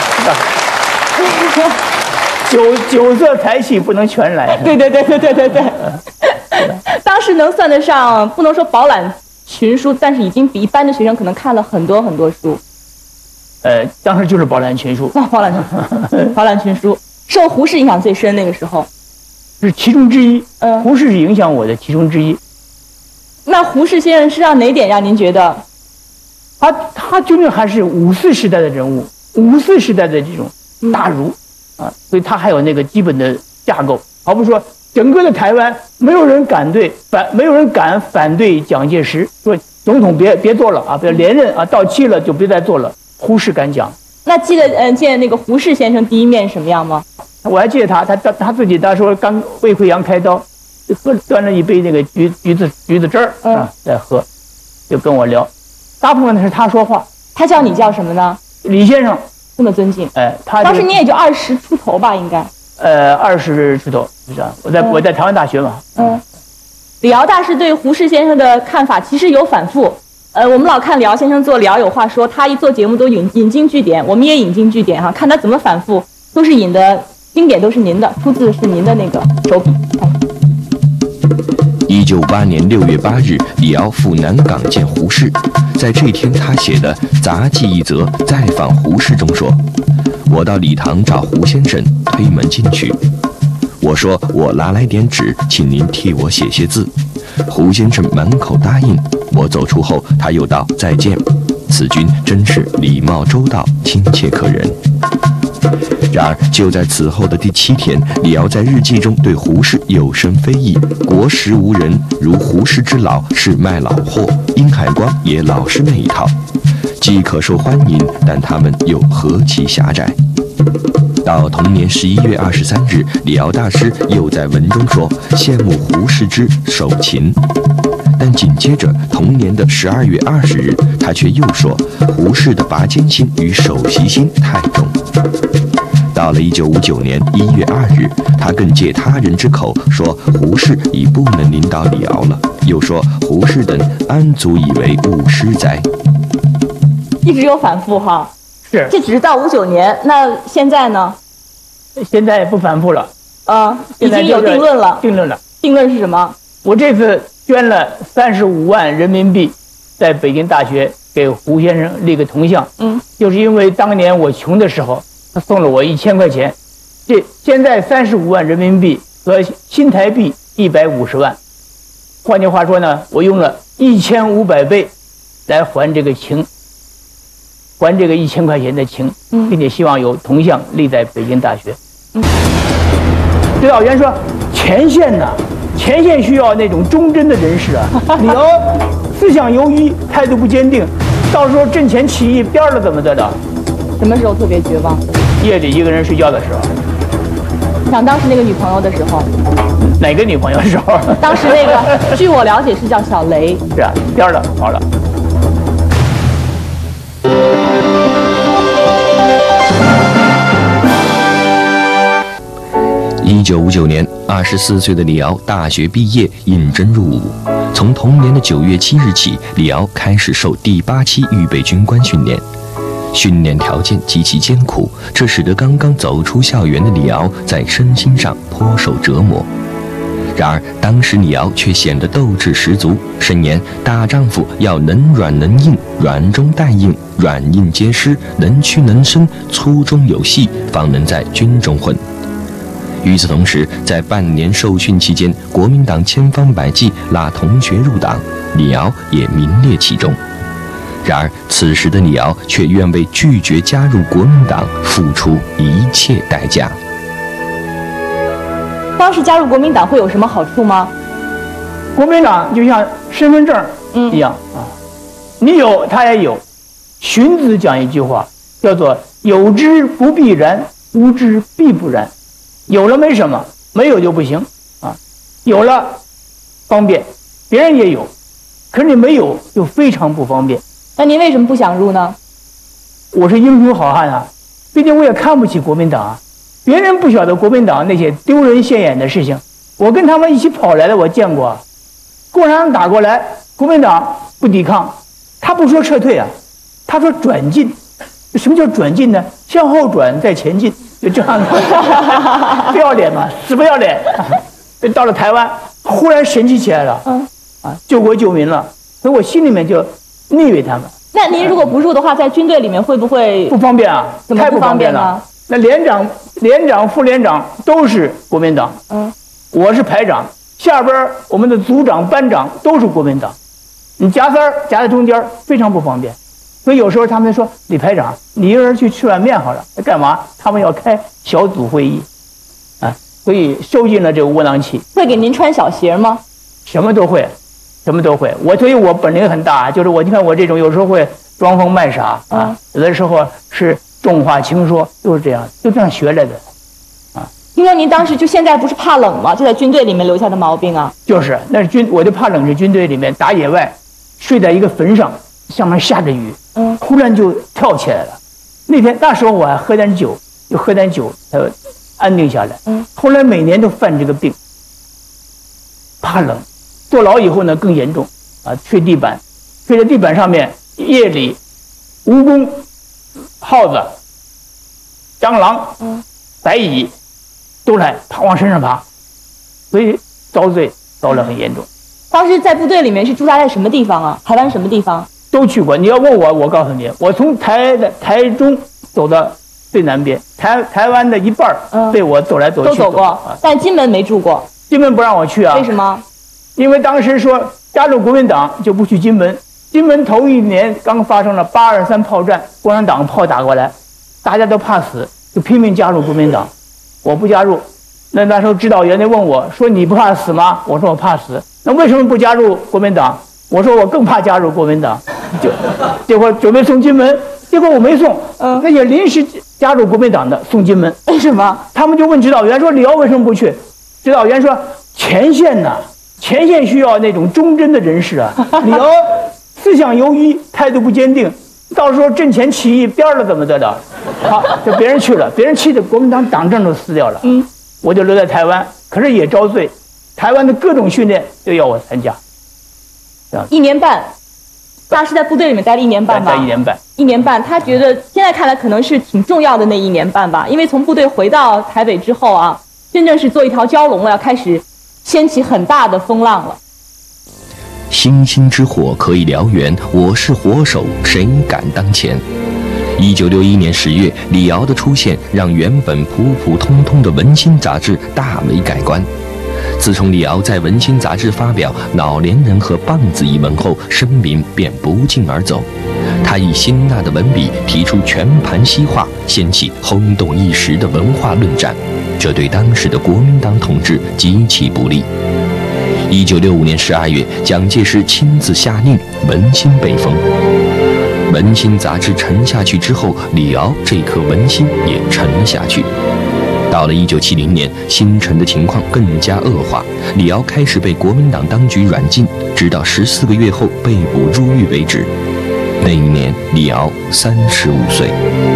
酒酒色财气不能全来。 对对对对对对对。当时能算得上，不能说饱览群书，但是已经比一般的学生可能看了很多很多书。 呃，当时就是饱览群书。 那饱览群，饱览群书，受胡适影响最深。那个时候， 是其中之一。嗯，胡适是影响我的其中之一。 那胡适先生是让哪点让您觉得？ 他他究竟还是五四时代的人物，五四时代的这种大儒啊，所以他还有那个基本的架构。好比说，整个的台湾没有人敢对反，没有人敢反对蒋介石，说总统别别做了啊，别连任啊，到期了就别再做了。胡适敢讲。 那记得呃见那个胡适先生第一面什么样吗？ 我还记得他，他他他自己那时候刚胃溃疡开刀，就喝端了一杯那个橘橘子橘子汁儿啊在喝，就跟我聊。大部分是他说话。 他叫你叫什么呢？ 李先生， 这么尊敬。 哎，他当时你也就二十出头吧，应该。 呃，二十出头是这样。我在、嗯、我在台湾大学嘛。 嗯。李敖大师对胡适先生的看法其实有反复。呃，我们老看李敖先生做，李敖有话说，他一做节目都引引经据典，我们也引经据典哈，看他怎么反复，都是引的经典，都是您的，出自是您的那个手笔。哎一九五八年六月八日，李敖赴南港见胡适。在这天，他写的杂记一则再访胡适中说：“我到礼堂找胡先生，推门进去，我说我拿来点纸，请您替我写些字。胡先生满口答应。我走出后，他又道再见。此君真是礼貌周到，亲切可人。”然而，就在此后的第七天，李敖在日记中对胡适有声非议：“国时无人如胡适之老，是卖老货。殷海光也老是那一套，既可受欢迎，但他们又何其狭窄。”到同年十一月二十三日，李敖大师又在文中说羡慕胡适之手琴。但紧接着同年的十二月二十日，他却又说胡适的拔尖心与首席心太重。到了一九五九年一月二日，他更借他人之口说胡适已不能领导李敖了，又说胡适等安足以为务师哉？ 一直有反复哈。 是， 这只是到五九年，那现在呢？ 现在不反复了。 啊、嗯，已经有定论了。 定论了。 定论是什么？ 我这次捐了三十五万人民币，在北京大学给胡先生立个铜像。嗯，就是因为当年我穷的时候，他送了我一千块钱。这现在三十五万人民币和新台币一百五十万，换句话说呢，我用了一千五百倍来还这个情，还这个一千块钱的情，并且希望有铜像立在北京大学。嗯、指导员说：“前线呢，前线需要那种忠贞的人士啊，你要思想犹豫，态度不坚定，到时候阵前起义边了怎么得了？” 什么时候特别绝望？ 夜里一个人睡觉的时候。 想当时那个女朋友的时候。 哪个女朋友的时候？ 当时那个，据我了解是叫小雷。 是啊，边了，好了。 一九五九年，二十四岁的李敖大学毕业，应征入伍。从同年的九月七日起，李敖开始受第八期预备军官训练。训练条件极其艰苦，这使得刚刚走出校园的李敖在身心上颇受折磨。然而，当时李敖却显得斗志十足，声言大丈夫要能软能硬，软中带硬，软硬皆施，能屈能伸，粗中有细，方能在军中混。与此同时，在半年受训期间，国民党千方百计拉同学入党，李敖也名列其中。然而，此时的李敖却愿为拒绝加入国民党付出一切代价。 当时加入国民党会有什么好处吗？ 国民党就像身份证一样、嗯、啊，你有他也有。荀子讲一句话，叫做“有之不必然，无之必不然”。有了没什么，没有就不行啊。有了方便，别人也有，可是你没有就非常不方便。 那您为什么不想入呢？ 我是英雄好汉啊，毕竟我也看不起国民党啊。别人不晓得国民党那些丢人现眼的事情，我跟他们一起跑来的，我见过啊。共产党打过来，国民党不抵抗，他不说撤退啊，他说转进。什么叫转进呢？向后转再前进，就这样的。不要脸嘛，死不要脸。到了台湾，忽然神气起来了，嗯，啊，救国救民了，所以我心里面就腻歪他们。 那您如果不入的话，在军队里面会不会不方便啊？ 怎么不方便呢？ 那连长、连长、副连长都是国民党，嗯，我是排长，下边我们的组长、班长都是国民党，你夹丝儿夹在中间，非常不方便。所以有时候他们说：“李排长，你一人去吃碗面好了。”干嘛？他们要开小组会议，啊，所以受尽了这个窝囊气。 会给您穿小鞋吗？ 什么都会，什么都会。我所以，我本领很大，就是我，你看我这种有时候会装疯卖傻啊，有的时候是重话轻说，就是这样，就这样学来的，啊。 听说您当时就现在不是怕冷吗？就在军队里面留下的毛病啊。 就是，那是军，我就怕冷，是军队里面打野外，睡在一个坟上，上面下着雨。嗯，忽然就跳起来了。那天那时候我还喝点酒，就喝点酒，才安定下来。嗯，后来每年都犯这个病，怕冷。坐牢以后呢更严重，啊，睡地板，睡在地板上面，夜里蜈蚣、耗子、蟑螂、嗯、白蚁都来爬往身上爬，所以遭罪遭得很严重。 当时在部队里面是驻扎在什么地方啊？台湾什么地方？ 都去过。你要问我，我告诉你，我从台的台中走到最南边，台台湾的一半儿被我走来走去、 嗯、都走过、啊，但金门没住过。 金门不让我去啊？ 为什么？ 因为当时说加入国民党就不去金门。金门头一年刚发生了八二三炮战，共产党炮打过来，大家都怕死，就拼命加入国民党。我不加入，那那时候指导员就问我说：“你不怕死吗？”我说：“我怕死。”那为什么不加入国民党？我说：“我更怕加入国民党。”就结果准备送金门，结果我没送。嗯，那些临时加入国民党的送金门， 为什么？ 他们就问指导员说：“李敖为什么不去？”指导员说：“前线呐，前线需要那种忠贞的人士啊。李敖思想犹豫，态度不坚定，到时候阵前起义边了怎么得了？好，就别人去了，别人气的国民党党政都撕掉了。嗯，我就留在台湾，可是也遭罪，台湾的各种训练都要我参加。 一年半，大师在部队里面待了一年半吧？ 待一年半。 一年半，他觉得现在看来可能是挺重要的那一年半吧，因为从部队回到台北之后啊，真正是做一条蛟龙了，要开始掀起很大的风浪了。 星星之火可以燎原，我是火手，谁敢当前？一九六一年十月，李敖的出现让原本普普通通的文心杂志大为改观。 自从李敖在《文心》杂志发表《老年人和棒子》一文后，声名便不胫而走。他以辛辣的文笔提出全盘西化，掀起轰动一时的文化论战，这对当时的国民党统治极其不利。一九六五年十二月，蒋介石亲自下令，《文心》被封。《文心》杂志沉下去之后，李敖这颗文心也沉了下去。到了一九七零年，新城的情况更加恶化，李敖开始被国民党当局软禁，直到十四个月后被捕入狱为止。那一年，李敖三十五岁。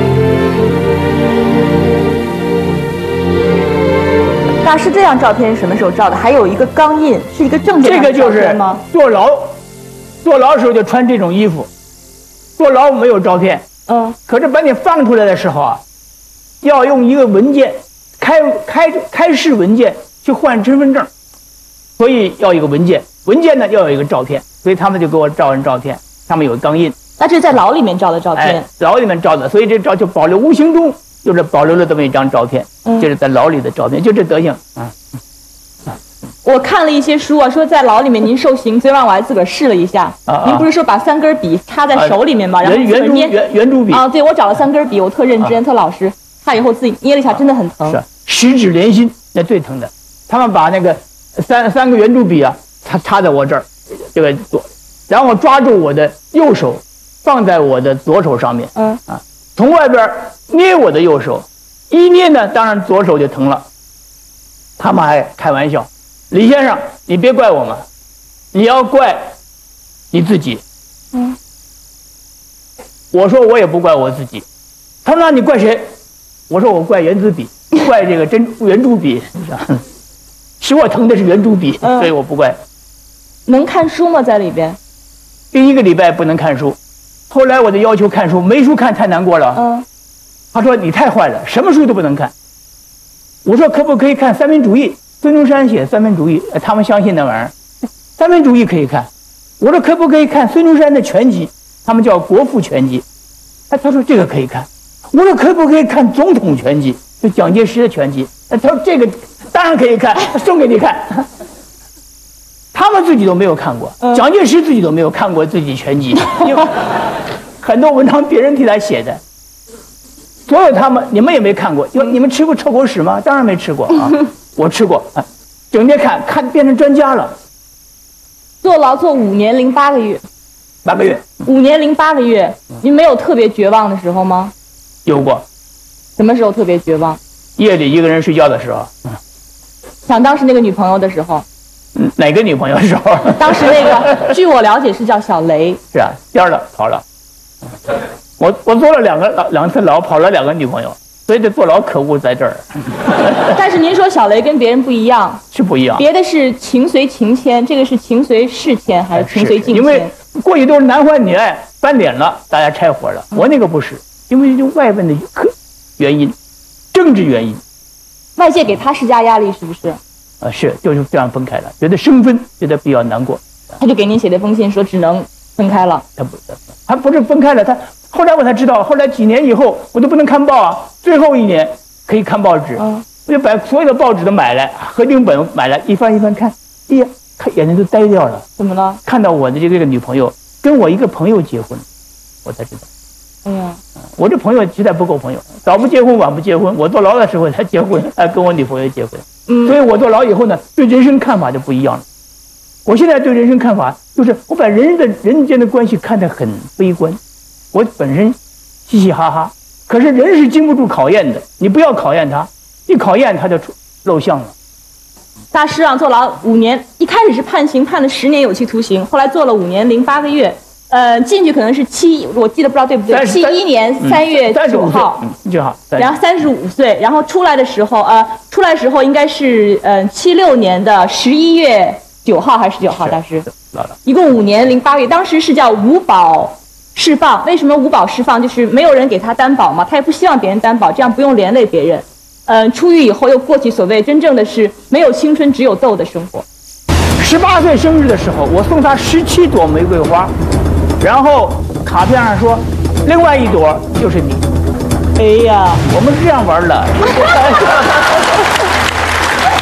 大师，这张照片是什么时候照的？还有一个钢印，是一个正面的照片吗？ 这个就是坐牢，坐牢的时候就穿这种衣服。坐牢没有照片， 嗯， 可是把你放出来的时候啊，要用一个文件，开开开市文件去换身份证，所以要一个文件，文件呢要有一个照片，所以他们就给我照完照片，上面有钢印。 那这是在牢里面照的照片， 哎，牢里面照的，所以这照就保留，无形中就是保留了这么一张照片， 嗯， 这是在牢里的照片，就这德行啊。 我看了一些书啊，说在牢里面您受刑，昨晚我还自个儿试了一下。 啊、 您不是说把三根笔插在手里面吗？ 啊、 然后圆珠圆圆珠笔啊，对，我找了三根笔，我特认真，啊、特老实。他以后自己捏了一下，真的很疼。 是十指连心，那最疼的。他们把那个三三个圆珠笔啊，插插在我这儿，这个左，然后抓住我的右手，放在我的左手上面。 嗯啊，从外边捏我的右手，一捏呢，当然左手就疼了。他们还开玩笑。李先生，你别怪我们，你要怪你自己。 嗯， 我说我也不怪我自己。他说那你怪谁？我说我怪圆珠笔，怪这个珍圆珠笔，使我疼的是圆珠笔， 嗯、 所以我不怪。 能看书吗？在里边？ 第一个礼拜不能看书，后来我就要求看书，没书看太难过了。 嗯， 他说你太坏了，什么书都不能看。我说可不可以看三民主义？孙中山写三民主义，他们相信那玩意儿，三民主义可以看。我说可不可以看孙中山的全集？他们叫国父全集。他他说这个可以看。我说可不可以看总统全集？就蒋介石的全集。他说这个当然可以看，送给你看。他们自己都没有看过，蒋介石自己都没有看过自己全集，因为很多文章别人替他写的。所有他们你们也没看过，就你们吃过臭狗屎吗？当然没吃过啊。我吃过啊，整天看看变成专家了。 坐牢坐五年零八个月， 八个月， 五年零八个月，您没有特别绝望的时候吗？ 有过。 什么时候特别绝望？ 夜里一个人睡觉的时候。嗯、 想当时那个女朋友的时候。 嗯，哪个女朋友的时候？ 当时那个，据我了解是叫小雷。 是啊，颠了跑了。我我坐了两个两次牢，跑了两个女朋友。所以这坐牢可恶在这儿。 但是您说小雷跟别人不一样， 是不一样。 别的是情随情牵，这个是情随事牵还是情随境迁？ 因为过去都是男欢女爱，翻脸了，大家拆伙了。我那个不是，因为就外边的原因，政治原因。 外界给他施加压力，是不是？ 啊，是，就是这样分开了，觉得生分，觉得比较难过。 他就给您写的封信说只能分开了。 他不，他不是分开了，他。后来我才知道，后来几年以后，我都不能看报啊。最后一年可以看报纸， 嗯、 我就把所有的报纸都买来，合订本买来，一翻一翻看，哎呀，看眼睛都呆掉了。 怎么了？ 看到我的这个女朋友跟我一个朋友结婚，我才知道。 哎呀， 我这朋友实在不够朋友，早不结婚晚不结婚，我坐牢的时候才结婚，还跟我女朋友结婚。 嗯， 所以我坐牢以后呢，对人生看法就不一样了。我现在对人生看法就是，我把人的人间的关系看得很悲观。我本身嘻嘻哈哈，可是人是经不住考验的，你不要考验他，一考验他就出露相了。 大师啊，坐牢五年，一开始是判刑判了十年有期徒刑，后来坐了五年零八个月，呃，进去可能是七，我记得不知道对不对，七一年三月九号， 嗯，就好， 然后三十五岁，然后出来的时候，呃，出来的时候应该是呃七六年的十一月九号还是十九号，大师，一共五年零八个月，当时是叫无保释放。为什么无保释放？就是没有人给他担保嘛，他也不希望别人担保，这样不用连累别人。嗯、呃，出狱以后又过起所谓真正的是没有青春只有痘的生活。 十八岁生日的时候，我送他十七朵玫瑰花，然后卡片上说，另外一朵就是你。哎呀，我们是这样玩的。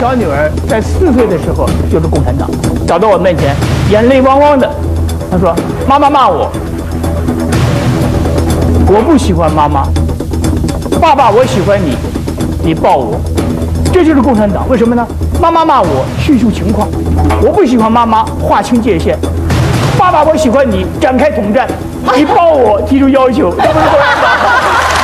小女儿在四岁的时候就是共产党，找到我面前，眼泪汪汪的，她说：“妈妈骂我，我不喜欢妈妈。爸爸，我喜欢你，你抱我。”这就是共产党，为什么呢？妈妈骂我，叙述情况；我不喜欢妈妈，划清界限。爸爸，我喜欢你，展开统战；你抱我，提出要求，这不是共产党吗？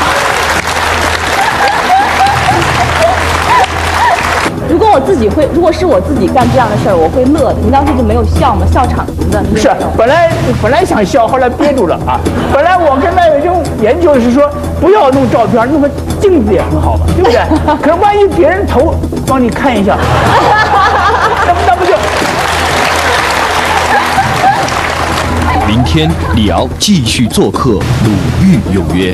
如果我自己会，如果是我自己干这样的事儿，我会乐的。您当时就没有笑吗？笑场型的。 是，本来本来想笑，后来憋住了啊。本来我跟那有一种研究是说，不要弄照片，弄个镜子也很好嘛，对不对？可是万一别人头帮你看一下，那不那不就？ 明天李敖继续做客鲁豫有约。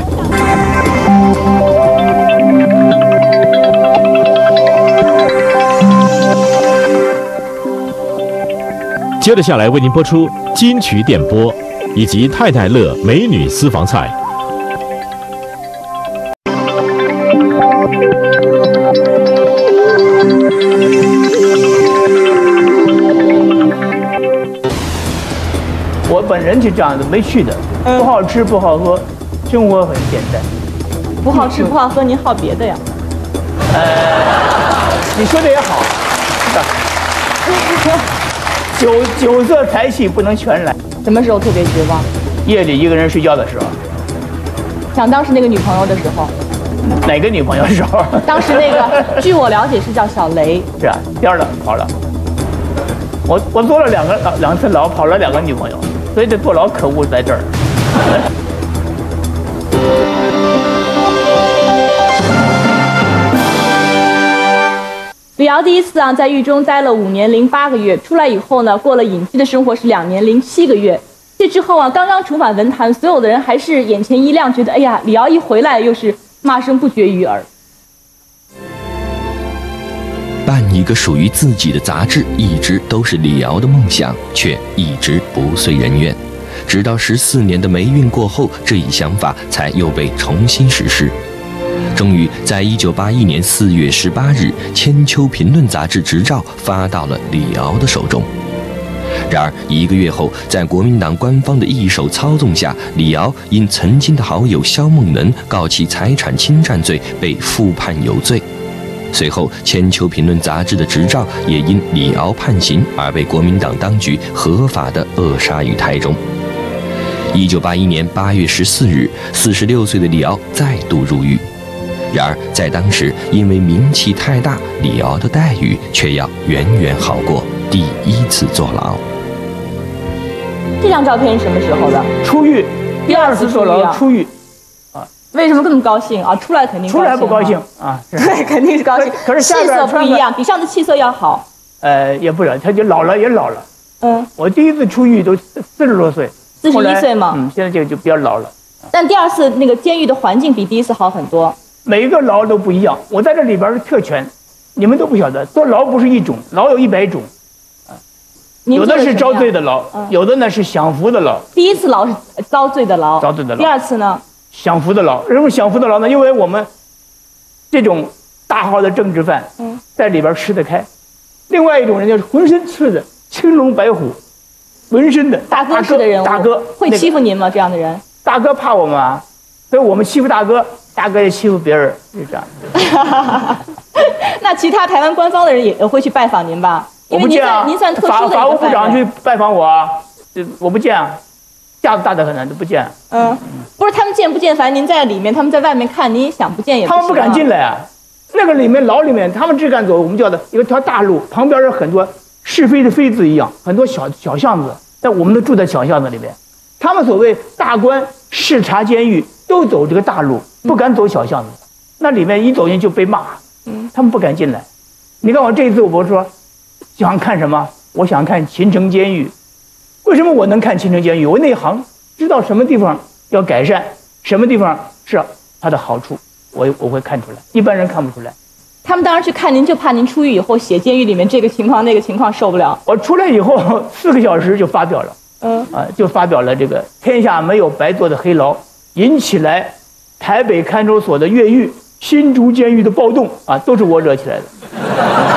接着下来为您播出金曲点播，以及太太乐美女私房菜。 我本人就这样子，没去的，不好吃不好喝，生活很简单。 不好吃不好喝，您好别的呀？ 呃，你说的也好，是吧？酒酒色财气不能全来。 什么时候特别绝望？ 夜里一个人睡觉的时候。 想当时那个女朋友的时候。 哪个女朋友的时候？ 当时那个，据我了解是叫小雷。 是啊，颠了跑了。我我坐了两个两次牢，跑了两个女朋友，所以这坐牢可恶在这儿。 李敖第一次啊在狱中待了五年零八个月，出来以后呢，过了隐居的生活是两年零七个月。这之后啊，刚刚重返文坛，所有的人还是眼前一亮，觉得哎呀，李敖一回来又是骂声不绝于耳。 办一个属于自己的杂志，一直都是李敖的梦想，却一直不遂人愿。直到十四年的霉运过后，这一想法才又被重新实施。终于在一九八一年四月十八日，《千秋评论》杂志执照发到了李敖的手中。然而一个月后，在国民党官方的一手操纵下，李敖因曾经的好友萧梦能告其财产侵占罪被复判有罪。随后，《千秋评论》杂志的执照也因李敖判刑而被国民党当局合法的扼杀于台中。一九八一年八月十四日，四十六岁的李敖再度入狱。然而，在当时，因为名气太大，李敖的待遇却要远远好过第一次坐牢。 这张照片是什么时候的？ 出狱，第二次坐牢出狱。 为什么这么高兴啊？出来肯定出来不高兴啊？ 对，肯定是高兴。 可是气色不一样，比上次气色要好。 呃，也不是，他就老了也老了。 嗯， 我第一次出狱都四十多岁， 四十一岁嘛。 嗯，现在这个就比较老了。 但第二次那个监狱的环境比第一次好很多。 每一个牢都不一样，我在这里边是特权，你们都不晓得，坐牢不是一种，牢有一百种。有的是遭罪的牢，嗯、有的呢是享福的牢。 第一次牢是遭罪的牢， 遭罪的牢。 第二次呢？ 享福的牢。为什么享福的牢呢？因为我们这种大号的政治犯，嗯，在里边吃得开。另外一种人就是浑身刺的青龙白虎，纹身的大哥式的人物， 大哥会欺负您吗？这样的人？ 大哥怕我们啊，所以我们欺负大哥，大哥也欺负别人，是这样。 那其他台湾官方的人也会去拜访您吧？ 我不见啊， 您算特殊的一个法务部长去拜访我啊，我不见啊，架子大得很，都不见。 嗯，不是他们见不见，反正您在里面，他们在外面看，您想不见也不行。 他们不敢进来啊，那个里面牢里面，他们只敢走我们叫的有一条大路，旁边有很多是非的非字一样，很多小小巷子，但我们都住在小巷子里面。他们所谓大官视察监狱都走这个大路，不敢走小巷子，那里面一走进就被骂，嗯，他们不敢进来。你看我这一次我说。想看什么？我想看秦城监狱。为什么我能看秦城监狱？我内行，知道什么地方要改善，什么地方是它的好处，我我会看出来，一般人看不出来。 他们当时去看您，就怕您出狱以后写监狱里面这个情况那个情况受不了。 我出来以后四个小时就发表了，嗯啊，就发表了这个天下没有白做的黑牢，引起来台北看守所的越狱、新竹监狱的暴动啊，都是我惹起来的。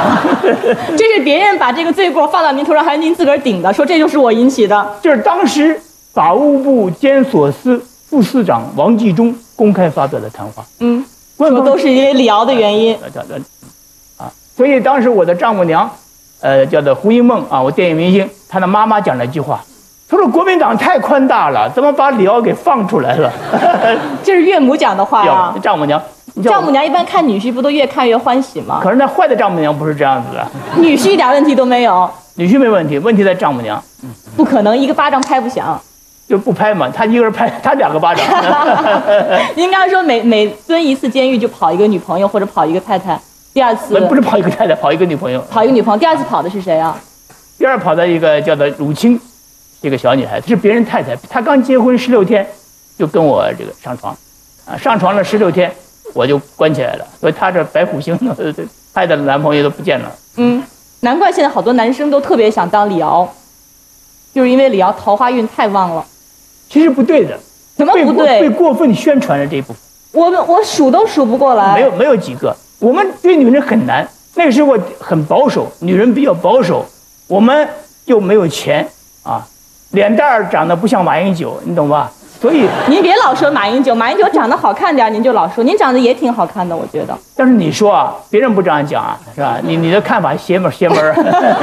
这是别人把这个罪过放到您头上，还是您自个儿顶的？说这就是我引起的。 就是当时法务部监所司副司长王继忠公开发表的谈话。 嗯，说都是因为李敖的原因。 啊，所以当时我的丈母娘，呃，叫做胡因梦啊，我电影明星，她的妈妈讲了一句话。他说：“国民党太宽大了，怎么把李敖给放出来了？” 这是岳母讲的话呀。 丈母娘， 丈母娘一般看女婿不都越看越欢喜吗？ 可是那坏的丈母娘不是这样子的。 女婿一点问题都没有。 女婿没问题，问题在丈母娘。 不可能一个巴掌拍不响。 就不拍嘛，他一个人拍，他两个巴掌。 您刚才说每每蹲一次监狱就跑一个女朋友或者跑一个太太，第二次不是跑一个太太，跑一个女朋友。 跑一个女朋友，第二次跑的是谁啊？ 第二跑的一个叫做鲁青。这个小女孩子是别人太太，她刚结婚十六天，就跟我这个上床，啊，上床了十六天，我就关起来了。所以她这白虎星呢，她的男朋友都不见了。 嗯，难怪现在好多男生都特别想当李敖，就是因为李敖桃花运太旺了。 其实不对的， 怎么不对？ 被过分宣传了这一部分。 我们我数都数不过来， 没有没有几个。我们对女人很难，那个时候很保守，女人比较保守，我们又没有钱啊。脸蛋儿长得不像马英九，你懂吧？所以您别老说马英九，马英九长得好看点，您就老说，您长得也挺好看的，我觉得。 但是你说啊，别人不这样讲啊，是吧？你你的看法邪门邪门儿。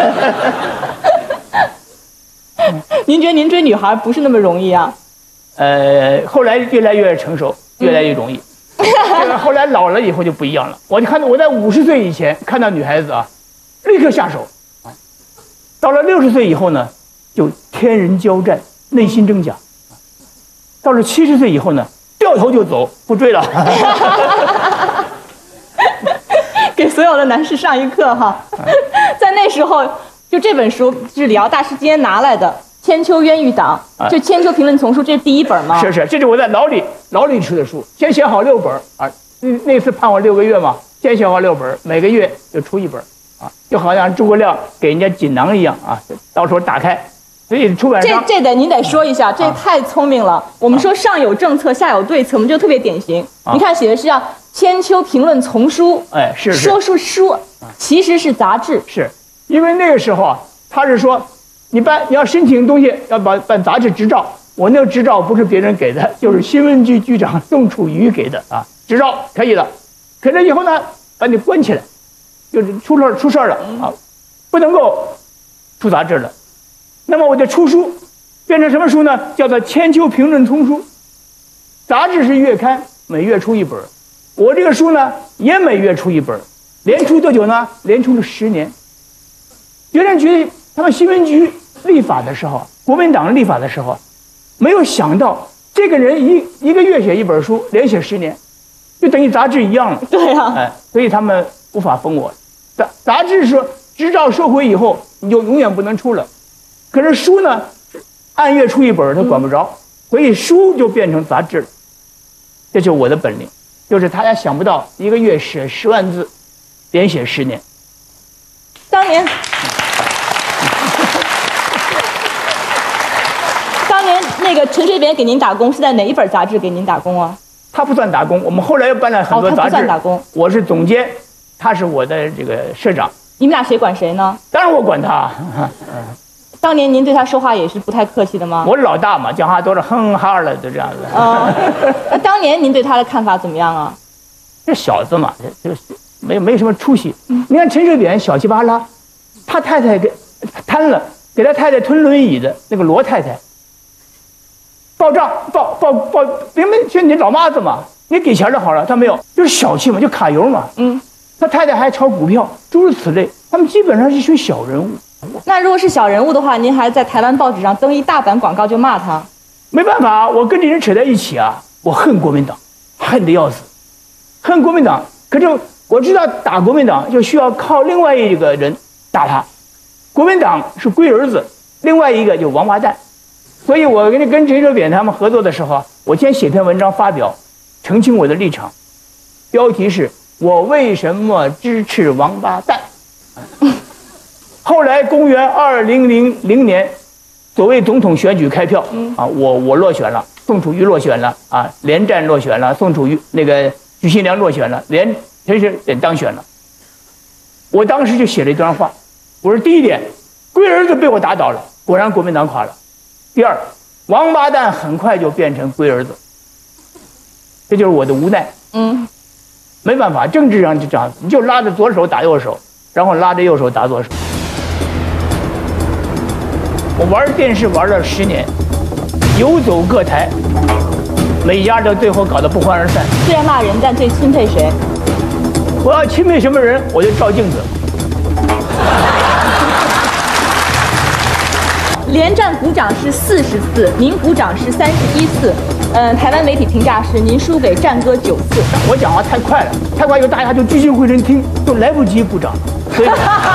您觉得您追女孩不是那么容易啊？ 呃，后来越来越成熟，越来越容易。这个后来老了以后就不一样了。我就看到我在五十岁以前看到女孩子啊，立刻下手。到了六十岁以后呢？就天人交战，内心挣扎。到了七十岁以后呢，掉头就走，不追了。 给所有的男士上一课哈，在那时候，就这本书是李敖大师今天拿来的《千秋冤狱党》，就《千秋评论丛书》，这是第一本吗？ 是是，这是我在牢里牢里出的书，先写好六本啊。那那次判我六个月嘛，先写好六本，每个月就出一本啊，就好像诸葛亮给人家锦囊一样啊，到时候打开。所以出版商这这得您得说一下，这太聪明了。啊、我们说上有政策，下有对策，我们就特别典型。啊、你看写的是叫《千秋评论丛书》， 哎，是是说书书，其实是杂志。 是因为那个时候啊，他是说，你办你要申请东西，要办办杂志执照，我那个执照不是别人给的，就是新闻局局长宋楚瑜给的啊，执照可以了。可是以后呢，把你关起来，就是出事出事了啊，不能够出杂志了。那么我就出书，变成什么书呢？叫做《千秋评论丛书》。杂志是月刊，每月出一本。我这个书呢，也每月出一本，连出多久呢？连出了十年。别人觉得他们新闻局立法的时候，国民党立法的时候，没有想到这个人一一个月写一本书，连写十年，就等于杂志一样了。 对啊， 哎，所以他们无法封我。杂杂志说执照收回以后，你就永远不能出了。可是书呢，按月出一本，他管不着，所以书就变成杂志了。这就是我的本领，就是大家想不到，一个月写十万字，连写十年。 当年，当年那个陈水扁给您打工是在哪一本杂志给您打工啊？ 他不算打工，我们后来又办了很多杂志。 哦，他不算打工。 我是总监，他是我的这个社长。 你们俩谁管谁呢？ 当然我管他。 当年您对他说话也是不太客气的吗？ 我老大嘛，讲话都是哼哼哈的，就这样子。 啊、呃，当年您对他的看法怎么样啊？ 这小子嘛，这这没没什么出息。嗯、你看陈水扁小气巴拉，他太太给贪了，给他太太推轮椅的那个罗太太，报账报报报，明明就你老妈子嘛，你给钱就好了，他没有，就是小气嘛，就卡油嘛。嗯，他太太还炒股票，诸如此类，他们基本上是一群小人物。 那如果是小人物的话，您还在台湾报纸上登一大版广告就骂他？ 没办法，我跟这人扯在一起啊，我恨国民党，恨得要死，恨国民党。可是我知道打国民党就需要靠另外一个人打他，国民党是龟儿子，另外一个就王八蛋。所以我跟跟陈水扁他们合作的时候，我先写篇文章发表，澄清我的立场，标题是我为什么支持王八蛋。后来公元二零零零年，所谓总统选举开票，啊，我我落选了，宋楚瑜落选了，啊，连战落选了，宋楚瑜那个许信良落选了，连陈水扁当选了。 我当时就写了一段话，我说：第一点，龟儿子被我打倒了，果然国民党垮了；第二，王八蛋很快就变成龟儿子，这就是我的无奈。 嗯， 没办法，政治上就这样，你就拉着左手打右手，然后拉着右手打左手。我玩电视玩了十年，游走各台，每家都最后搞得不欢而散。 虽然骂人，但最钦佩谁？ 我要钦佩什么人，我就照镜子。 连战鼓掌是四十次，您鼓掌是三十一次。嗯，台湾媒体评价是您输给战歌九次。 我讲话太快了，太快以后大家就聚精会神听，都来不及鼓掌。所以。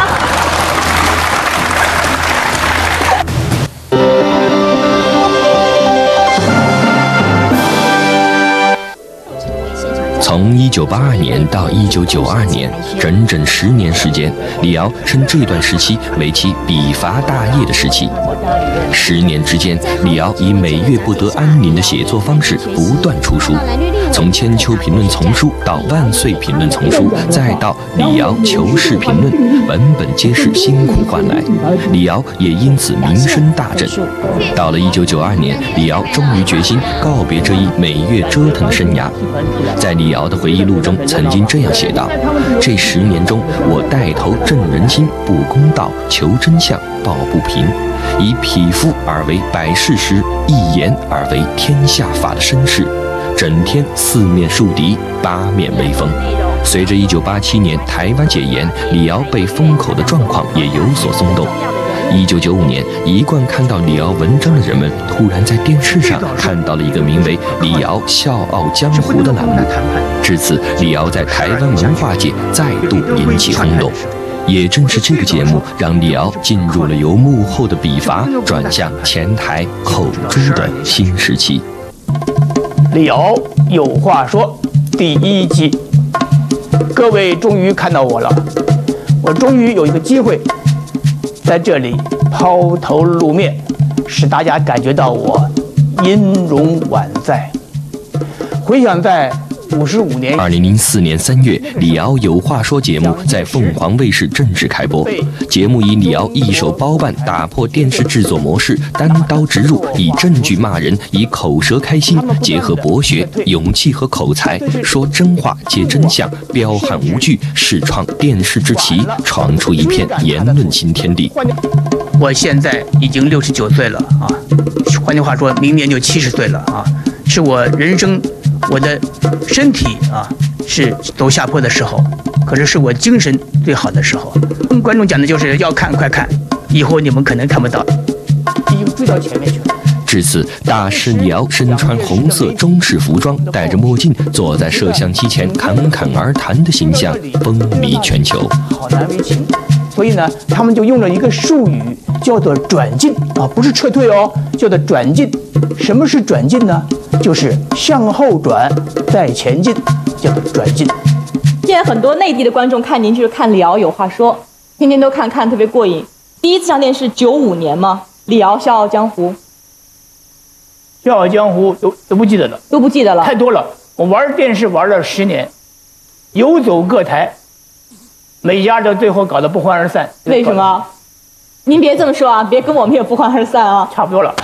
从一九八二年到一九九二年，整整十年时间，李敖称这段时期为其笔伐大业的时期。十年之间，李敖以每月不得安宁的写作方式不断出书，从《千秋评论丛书》到《万岁评论丛书》，再到《李敖求是评论》，本本皆是辛苦换来。李敖也因此名声大振。到了一九九二年，李敖终于决心告别这一每月折腾的生涯。在李敖的回忆录中曾经这样写道：这十年中，我带头正人心、布公道、求真相、抱不平，以匹夫而为百事师，一言而为天下法的绅士，整天四面树敌，八面威风。随着一九八七年台湾解严，李敖被封口的状况也有所松动。一九九五年，一贯看到李敖文章的人们突然在电视上看到了一个名为《李敖笑傲江湖》的栏目，至此，李敖在台湾文化界再度引起轰动。也正是这个节目，让李敖进入了由幕后的笔伐转向前台口诛的新时期。 李敖有话说第一集，各位终于看到我了，我终于有一个机会在这里抛头露面，使大家感觉到我音容宛在。回想在五十五年， 二零零四年三月，李敖有话说节目在凤凰卫视正式开播。节目以李敖一手包办打破电视制作模式，单刀直入，以证据骂人，以口舌开心，结合博学、勇气和口才，说真话，接真相，彪悍无惧，始创电视之旗，闯出一片言论新天地。 我现在已经六十九岁了啊，换句话说，明年就七十岁了啊，是我人生。我的身体啊是走下坡的时候，可是是我精神最好的时候。跟观众讲的就是要看快看，以后你们可能看不到，已经追到前面去了。 至此，大师李敖身穿红色中式服装，戴着墨镜，坐在摄像机前侃侃而谈的形象风靡全球。 好难为情，所以呢，他们就用了一个术语叫做转进啊，不是撤退哦，叫做转进。什么是转进呢？就是向后转再前进，叫做转进。 现在很多内地的观众看您就是看李敖有话说，天天都看看特别过瘾。第一次上电视九五年嘛，李敖笑傲江湖， 笑傲江湖都都不记得了， 都不记得了， 太多了。我玩电视玩了十年，游走各台，每家都最后搞得不欢而散。 为什么？您别这么说啊，别跟我们也不欢而散啊。 差不多了。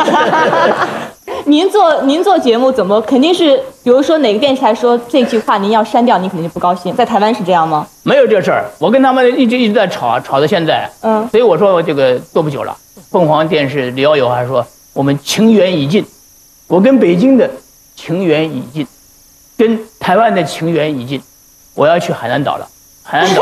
您做您做节目怎么肯定是，比如说哪个电视台说这句话您要删掉，您肯定就不高兴。在台湾是这样吗？ 没有这事儿，我跟他们一直一直在吵，吵到现在。嗯，所以我说我这个做不久了。凤凰电视李敖有还说我们情缘已尽，我跟北京的情缘已尽，跟台湾的情缘已尽，我要去海南岛了。海南岛。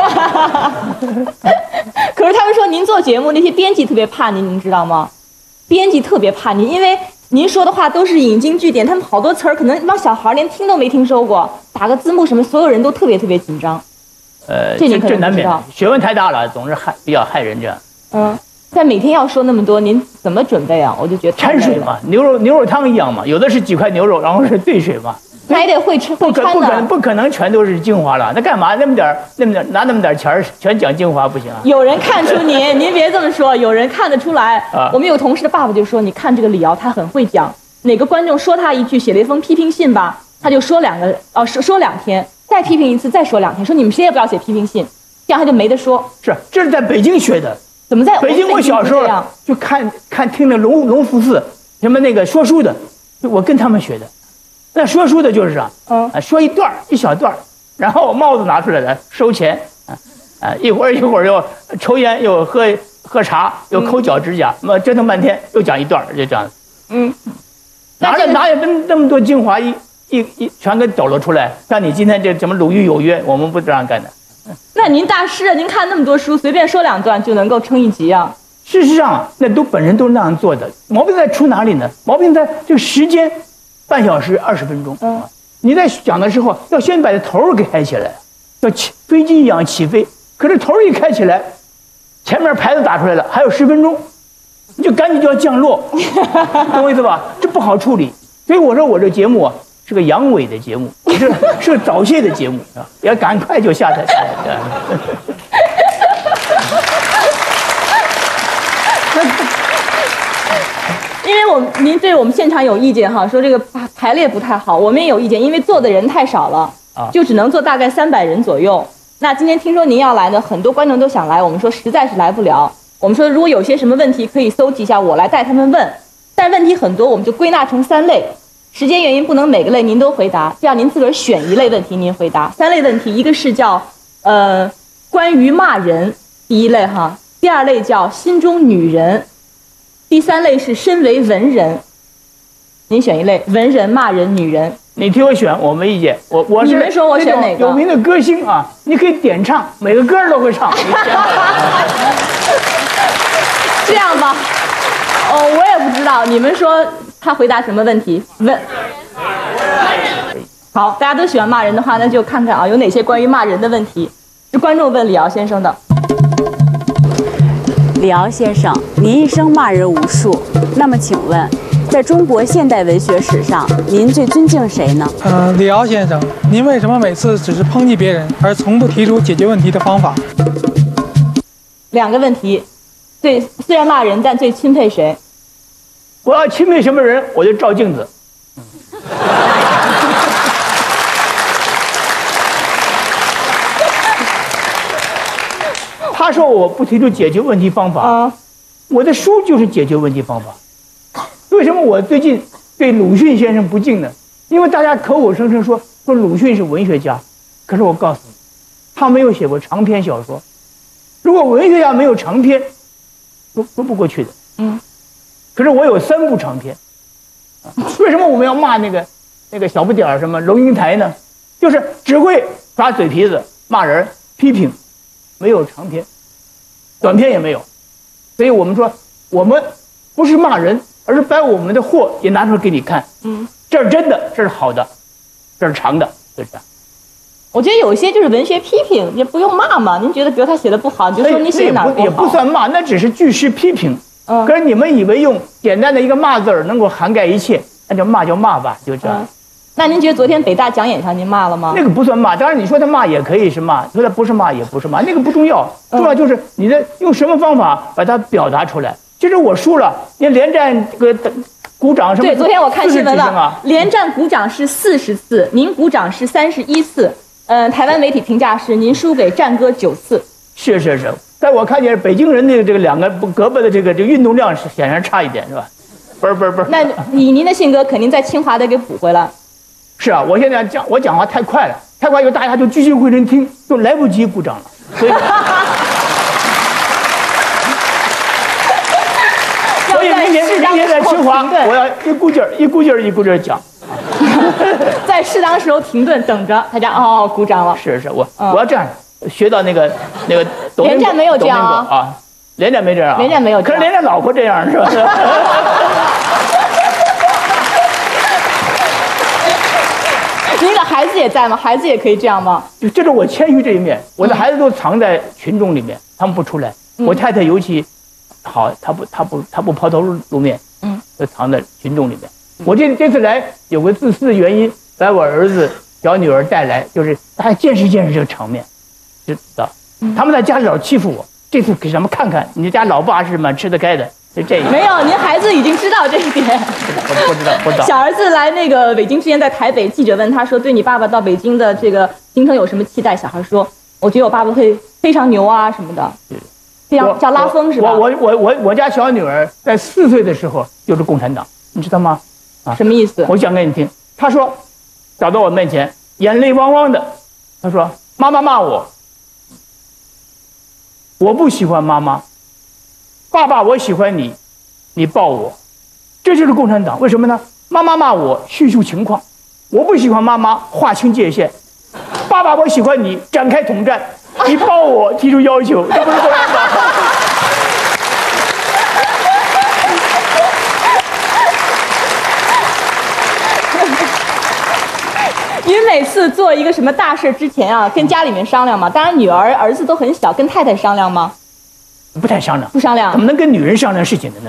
可是他们说您做节目那些编辑特别怕您，您知道吗？编辑特别怕您，因为您说的话都是引经据典，他们好多词儿可能一帮小孩连听都没听说过，打个字幕什么，所有人都特别特别紧张。 呃， 这你可能难免不知道， 学问太大了，总是害比较害人这样。 嗯，但每天要说那么多，您怎么准备啊？我就觉得掺水嘛，牛肉牛肉汤一样嘛，有的是几块牛肉，然后是兑水嘛。 那也得会吃会不可掺的。 不可能不可能全都是精华了，那干嘛那么点儿那么点儿拿那么点儿钱儿全讲精华不行啊？ 有人看出您，您别这么说，有人看得出来。 啊我们有同事的爸爸就说，你看这个李敖他很会讲，哪个观众说他一句，写了一封批评信吧，他就说两个哦说说两天，再批评一次，再说两天，说你们谁也不要写批评信。 这样他就没得说。 是，这是在北京学的。 怎么在北京？我小时候就看看听那龙龙福寺什么那个说书的，我跟他们学的。那说书的就是啊，嗯，啊说一段一小段，然后帽子拿出来了收钱，啊啊一会儿一会儿又抽烟又喝喝茶又抠脚指甲，那、嗯、折腾半天又讲一段，就这样。嗯，哪有哪有那那么多精华一一一全给抖了出来？像你今天这什么鲁豫有约，我们不这样干的。 那您大师啊，您看那么多书，随便说两段就能够称一集啊？ 事实上，那都本人都是那样做的。毛病在出哪里呢？毛病在这个时间，半小时二十分钟。嗯，你在讲的时候要先把这头给开起来，要起飞机一样起飞。可是头一开起来，前面牌子打出来了，还有十分钟，你就赶紧就要降落，懂我意思吧？这不好处理。所以我说我这节目啊。是个阳痿的节目，是是个早泄的节目啊，要赶快就下台。 因为我您对我们现场有意见哈，说这个排列不太好，我们也有意见，因为坐的人太少了，就只能坐大概三百人左右。那今天听说您要来呢，很多观众都想来，我们说实在是来不了。我们说如果有些什么问题可以搜集一下，我来带他们问，但问题很多，我们就归纳成三类。时间原因不能每个类您都回答，这样您自个儿选一类问题您回答。三类问题，一个是叫呃关于骂人，第一类哈；第二类叫心中女人；第三类是身为文人。您选一类，文人、骂人、女人。 你替我选，我没意见。我我是你们说我选哪个？ 有名的歌星啊，你可以点唱，每个歌都会唱。 这样吧，哦，我也不知道，你们说。他回答什么问题？问。好，大家都喜欢骂人的话，那就看看啊，有哪些关于骂人的问题。是观众问李敖先生的。 李敖先生，您一生骂人无数，那么请问，在中国现代文学史上，您最尊敬谁呢？ 呃，李敖先生，您为什么每次只是抨击别人，而从不提出解决问题的方法？ 两个问题，对，虽然骂人，但最钦佩谁？ 我要钦佩什么人，我就照镜子。他说我不提出解决问题方法，啊、我的书就是解决问题方法。为什么我最近对鲁迅先生不敬呢？因为大家口口声声说说鲁迅是文学家，可是我告诉你，他没有写过长篇小说。如果文学家没有长篇，说说不过去的。嗯。可是我有三部长篇，为什么我们要骂那个那个小不点儿什么龙应台呢？就是只会耍嘴皮子、骂人、批评，没有长篇，短篇也没有。所以我们说，我们不是骂人，而是把我们的货也拿出来给你看。嗯，这是真的，这是好的，这是长的，就这样。 我觉得有一些就是文学批评，也不用骂嘛。您觉得，比如他写的不好，你就说你写哪儿不好， 也不算骂，那只是句式批评。嗯，可是你们以为用简单的一个骂字儿能够涵盖一切，那就骂就骂吧，就这样。嗯、 那您觉得昨天北大讲演上您骂了吗？ 那个不算骂，当然你说他骂也可以是骂，说他不是骂也不是骂，那个不重要，重要就是你的用什么方法把它表达出来。其实我输了，您连战这个鼓掌什么？ 对，昨天我看新闻了，啊、连战鼓掌是四十次，您鼓掌是三十一次。嗯、呃，台湾媒体评价是您输给战歌九次。 是是是。在我看见北京人的这个两个胳膊的这个这个运动量是显然差一点，是吧？不是不是不是。 那以您的性格，肯定在清华得给补回来。 是啊，我现在讲我讲话太快了，太快以后大家就聚精会神听，就来不及鼓掌了。所以，所以明年明年在清华，我要一股劲儿一股劲儿一股劲儿讲。 在适当时候停顿，等着大家哦鼓掌了。 是是，我、嗯、我要这样。学到那个那个连战没有这样啊， 啊连战没这样、啊， 连战没有这样， 可是连战老婆这样是吧？ 您的孩子也在吗？孩子也可以这样吗？ 就这是我谦虚这一面，我的孩子都藏在群众里面，他们不出来。嗯、我太太尤其好，她不她不她不抛头露面，嗯，就藏在群众里面。我这这次来有个自私的原因，把我儿子小女儿带来，就是大家见识见识这个场面。就知道，他们在家里老欺负我。这次给咱们看看，你家老爸是蛮吃得开的，就这个。 没有，您孩子已经知道这一点。 我不知道，不知道。 小儿子来那个北京之前，在台北，记者问他说：“对你爸爸到北京的这个行程有什么期待？”小孩说：“ 我觉得我爸爸会非常牛啊什么的，非常叫拉风是吧？ 我我我我我家小女儿在四岁的时候就是共产党，你知道吗？ 啊，什么意思？ 我讲给你听。她说，找到我面前，眼泪汪汪的，她说：“妈妈骂我，我不喜欢妈妈。爸爸，我喜欢你，你抱我。”这就是共产党，为什么呢？妈妈骂我，叙述情况；我不喜欢妈妈，划清界限。爸爸，我喜欢你，展开统战。你抱我，提出要求，这不是共产党。 您每次做一个什么大事之前啊，跟家里面商量吗？当然，女儿、儿子都很小，跟太太商量吗？ 不太商量， 不商量， 怎么能跟女人商量事情的呢？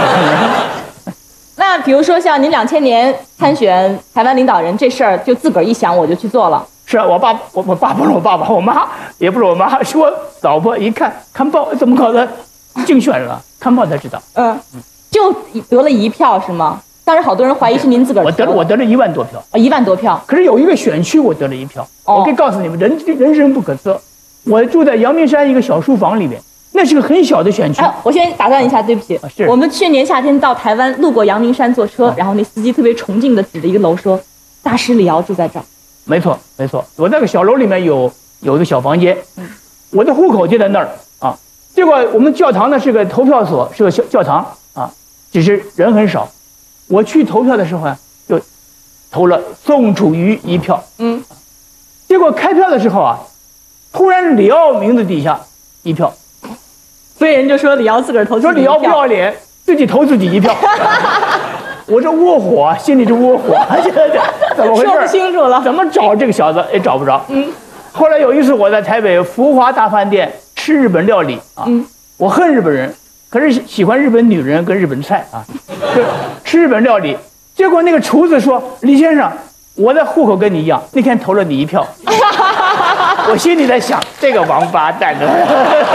那比如说像您两千年参选台湾领导人这事儿，就自个儿一想我就去做了。 是啊，我爸我我爸不是我爸爸，我妈也不是我妈，是我老婆。一看看报，怎么搞的？竞选了，看报才知道。 嗯，就得了一票是吗？当时好多人怀疑是您自个儿。 我得了，我得了一万多票。 啊，一万多票。 可是有一个选区我得了一票。哦、我可以告诉你们，人人生不可测。我住在阳明山一个小书房里面。那是个很小的选区。 哎，我先打断一下，对不起。 是我们去年夏天到台湾，路过阳明山坐车，然后那司机特别崇敬的指着一个楼说：“大师李敖住在这儿。” 没错，没错。我那个小楼里面有有一个小房间，我的户口就在那儿啊。结果我们教堂呢是个投票所，是个小教堂啊，只是人很少。我去投票的时候啊，就投了宋楚瑜一票。嗯。结果开票的时候啊，突然李敖名字底下一票。 所以人就说李敖自个儿投自己一票， 说李敖不要脸，自己投自己一票。我这窝火，心里是窝火，怎么回事？ 说不清楚了， 怎么找这个小子也找不着。嗯。后来有一次我在台北福华大饭店吃日本料理啊，嗯，我恨日本人，可是喜欢日本女人跟日本菜啊，就吃日本料理。结果那个厨子说：“李先生，我的户口跟你一样，那天投了你一票。”我心里在想，这个王八蛋的，人家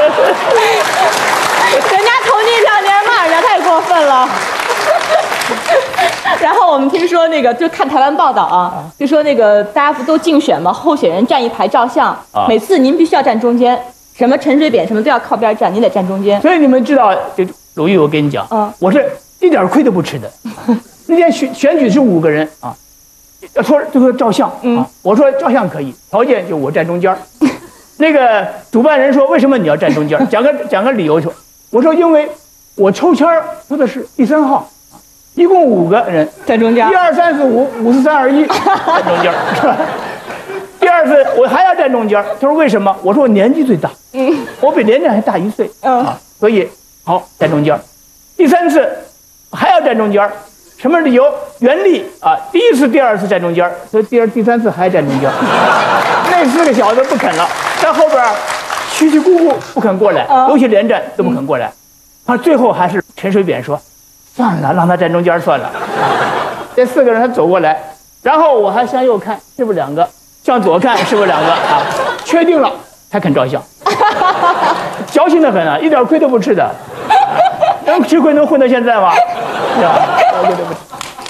投你一票，你还骂人家，太过分了。然后我们听说那个，就看台湾报道啊，就说那个大家不都竞选吗？候选人站一排照相，啊、每次您必须要站中间，什么陈水扁什么都要靠边站，您得站中间。 所以你们知道，这鲁豫，我跟你讲，嗯，我是一点亏都不吃的。那天选选举是五个人啊。说这个照相，嗯、啊，我说照相可以，条件就我站中间。那个主办人说，为什么你要站中间？讲个讲个理由说，我说因为我抽签说的是第三号，一共五个人站中间， 一二三四五，五四三二一，站中间是吧？第二次我还要站中间，他说为什么？我说我年纪最大，嗯，我比连长还大一岁，嗯、啊，所以好站中间。第三次还要站中间。什么理由？原力啊！第一次、第二次站中间，所以第二、第三次还站中间。那四个小子不肯了，在后边嘀嘀咕咕不肯过来，尤其连战都不肯过来。他最后还是陈水扁说：“算了，让他站中间算了。”这四个人他走过来，然后我还向右看，是不是两个？向左看，是不是两个？啊，确定了才肯照相。矫情的很啊，一点亏都不吃的。能吃亏能混到现在吗？是吧？对对对。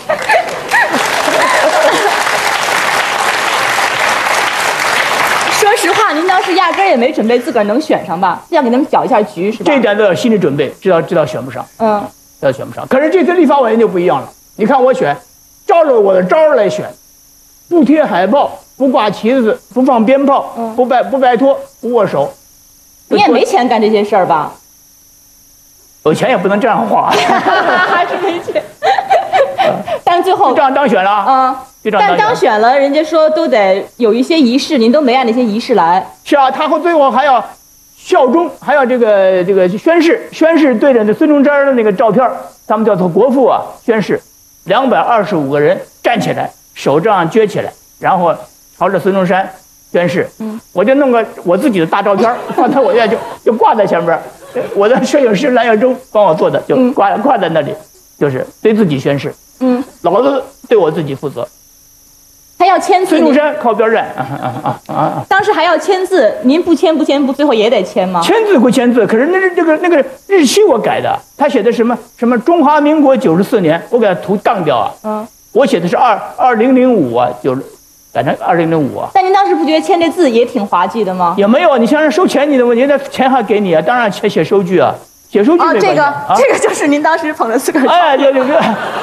说实话，您当时压根儿也没准备自个儿能选上吧？要给他们搅一下局是吧？ 这一点都有心理准备，知道知道选不上，嗯，知道选不上。可是这次立法委员就不一样了，你看我选，照着我的招儿来选，不贴海报，不挂旗子，不放鞭炮，嗯、不拜不拜托，不握手。 你也没钱干这些事儿吧？ 有钱也不能这样花， 还是没钱。但最后这样当选了啊， 嗯，但当选了，人家说都得有一些仪式，您都没按那些仪式来。 是啊，他后最后还要效忠，还要这个这个宣誓，宣誓对着那孙中山的那个照片，他们叫做国父啊，宣誓，两百二十五个人站起来，手这样撅起来，然后朝着孙中山宣誓。嗯，我就弄个我自己的大照片放在我家，就就挂在前边。我的摄影师蓝耀洲帮我做的，就挂挂在那里，就是对自己宣誓。嗯，老子对我自己负责。 还要签字。 孙中山靠边站啊啊啊啊！ 当时还要签字，您不签不签不，最后也得签吗？ 签字归签字，可是那是这个那个日期我改的，他写的什么什么中华民国九十四年，我给他涂当掉啊。嗯，我写的是二二零零五啊，九改成二零零五啊。 但您当时不觉得签这字也挺滑稽的吗？ 也没有，你像人收钱，你的人家钱还给你啊，当然写写收据啊，写收据没关系。 啊，这个、 啊、 这个就是您当时捧着自个儿。 哎，对对对。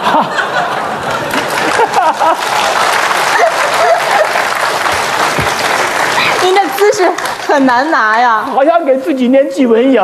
您的姿势很难拿呀， 好像给自己念祭文一样。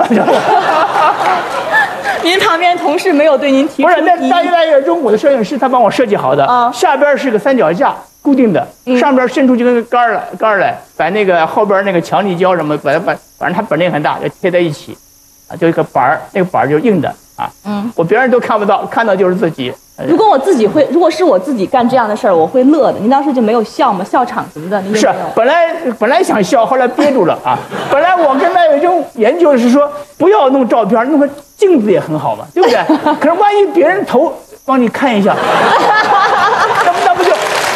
您旁边同事没有对您提出不是，那大一大月中我的摄影师他帮我设计好的， 啊、 下边是个三脚架固定的，嗯、上边伸出去个杆儿来，杆儿来，把那个后边那个强力胶什么，把它把，反正它本领很大，就贴在一起，啊，就一个板儿，那个板儿就是硬的啊，嗯，我别人都看不到，看到就是自己。 如果我自己会，如果是我自己干这样的事儿，我会乐的。您当时就没有笑吗？笑场什么的？您是本来本来想笑，后来憋住了啊。本来我跟赖伟忠研究是说，不要弄照片，弄个镜子也很好嘛，对不对？可是万一别人头帮你看一下，那不那不就？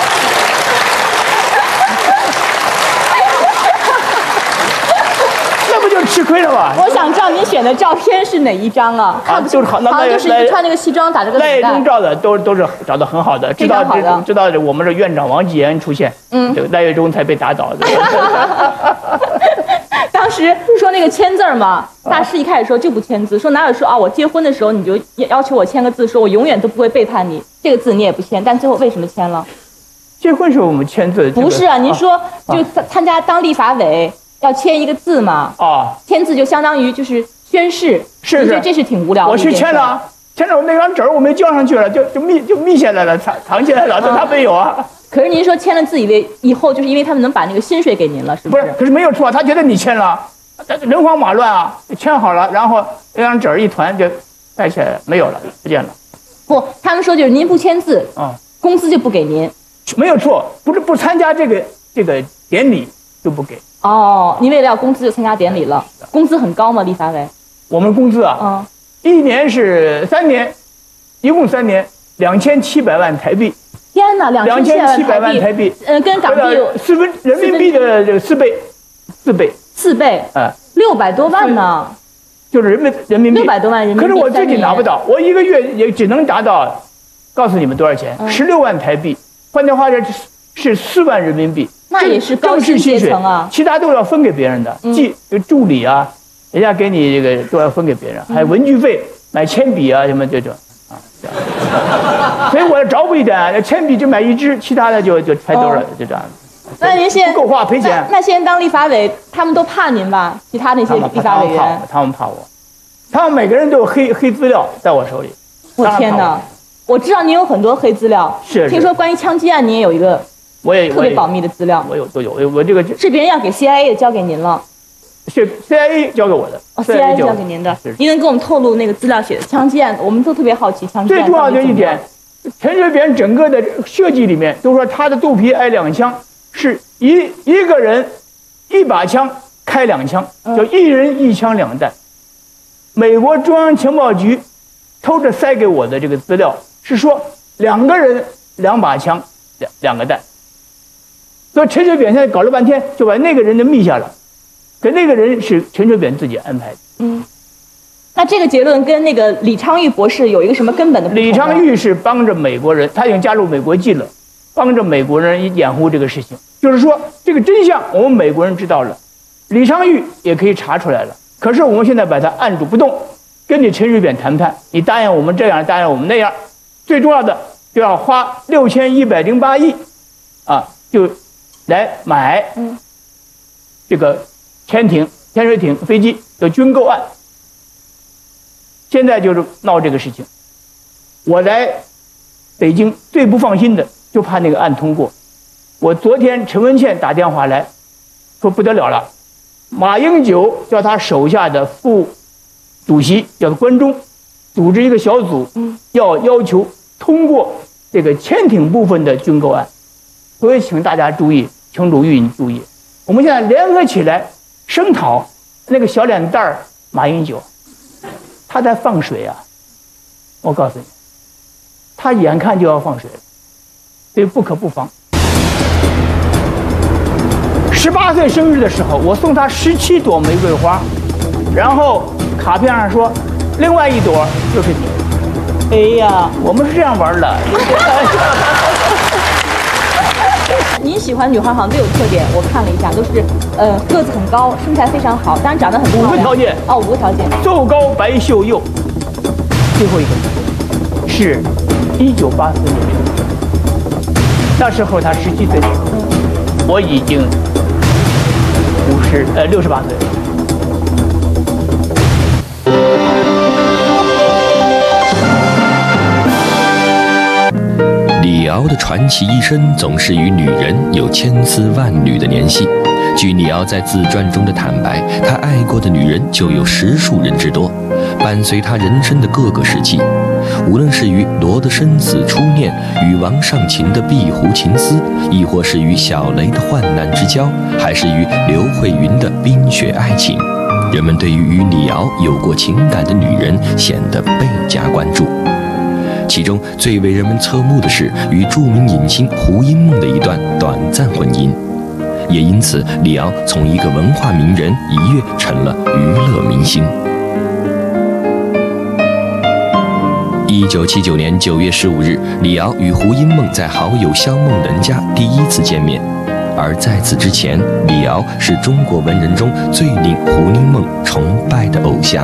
那不就吃亏了吗？ 我想知道您选的照片是哪一张啊？看不清，好像就是一个穿那个西装打着个领带。 赖伟忠照的都都是找的很好的，知道知知道我们的院长王继炎出现，嗯，这个赖伟忠才被打倒的。 当时说那个签字嘛，大师一开始说就不签字，说哪有说啊，我结婚的时候你就要求我签个字，说我永远都不会背叛你，这个字你也不签，但最后为什么签了？ 结婚时候我们签字、这个、 不是啊，您说就参加当立法委。要签一个字嘛？ 啊， 签字就相当于就是宣誓， 是是， 这是挺无聊的。 我去签了，签了我那张纸我没交上去了，就就密就密下来了，藏藏起来了，但他没有啊。 可是您说签了字以为以后就是因为他们能把那个薪水给您了，是不是？ 不是，可是没有错，他觉得你签了，人慌马乱啊，签好了，然后那张纸一团就带起来了，没有了，不见了。 不，他们说就是您不签字，啊、嗯，工资就不给您。 没有错，不是不参加这个这个典礼就不给。 哦，您为了要工资就参加典礼了，工资很高吗？立法委？ 我们工资啊，嗯，一年是三年，一共三年，两千七百万台币。 天哪，两千七百万台币， 嗯，跟港币有四分人民币的这个四倍，四倍， 四倍， 哎， 六百多万呢， 就是人民人民币六百多万人民币。 可是我自己拿不到，我一个月也只能达到，告诉你们多少钱，十六万台币，换句话说是四万人民币。 那也是高薪阶层啊， 其他都要分给别人的，记助理啊，人家给你这个都要分给别人，还有文具费、买铅笔啊什么这种啊，这样。所以我找补一点，铅笔就买一支，其他的就就揣兜了，就这样。 那您现在不够花赔钱。 那现在当立法委，他们都怕您吧？其他那些立法委员， 他们怕我，他们每个人都有黑黑资料在我手里。 我天哪！我知道您有很多黑资料， 是听说关于枪击案，您也有一个。 我也特别保密的资料， 我有都有，我这个是别人要给 C I A 的，交给您了， 是 C I A 交给我的， 哦 ，C I A 交给您的，您能给我们透露那个资料写的枪击案？我们都特别好奇枪击案。 最重要的一点，陈水扁整个的设计里面都说他的肚皮挨两枪，是一一个人一把枪开两枪，叫一人一枪两弹。美国中央情报局偷着塞给我的这个资料是说两个人两把枪。两两个弹，所以陈水扁现在搞了半天，就把那个人的密下了，可那个人是陈水扁自己安排的。 嗯，那这个结论跟那个李昌钰博士有一个什么根本的不同？ 李昌钰是帮着美国人，他已经加入美国籍了，帮着美国人掩护这个事情。就是说，这个真相我们美国人知道了，李昌钰也可以查出来了。可是我们现在把他按住不动，跟你陈水扁谈判，你答应我们这样，答应我们那样，最重要的。就要花六千一百零八亿，啊，就来买这个潜艇、潜水艇、飞机的军购案。现在就是闹这个事情。我来北京最不放心的，就怕那个案通过。我昨天陈文茜打电话来，说不得了了，马英九叫他手下的副主席叫关中，组织一个小组，要要求。通过这个潜艇部分的军购案，所以请大家注意，请鲁豫你注意，我们现在联合起来声讨那个小脸蛋儿马英九，他在放水啊！我告诉你，他眼看就要放水了，所以不可不防。十八岁生日的时候，我送他十七朵玫瑰花，然后卡片上说，另外一朵就是你。哎呀，我们是这样玩的。 您喜欢的女孩好像都有特点，我看了一下，都是呃个子很高，身材非常好，当然长得很漂亮。 五个条件哦，五个条件： 瘦高、白秀幼。最后一个是一九八四年，那时候他十七岁，我已经五十呃六十八岁了。 李敖的传奇一生总是与女人有千丝万缕的联系。据李敖在自传中的坦白，他爱过的女人就有十数人之多，伴随他人生的各个时期。无论是与罗的生死初恋，与王上勤的碧湖情思，亦或是与小雷的患难之交，还是与刘慧云的冰雪爱情，人们对于与李敖有过情感的女人显得倍加关注。其中最为人们侧目的是与著名影星胡因梦的一段短暂婚姻，也因此李敖从一个文化名人一跃成了娱乐明星。一九七九年九月十五日，李敖与胡因梦在好友萧梦能家第一次见面，而在此之前，李敖是中国文人中最令胡因梦崇拜的偶像。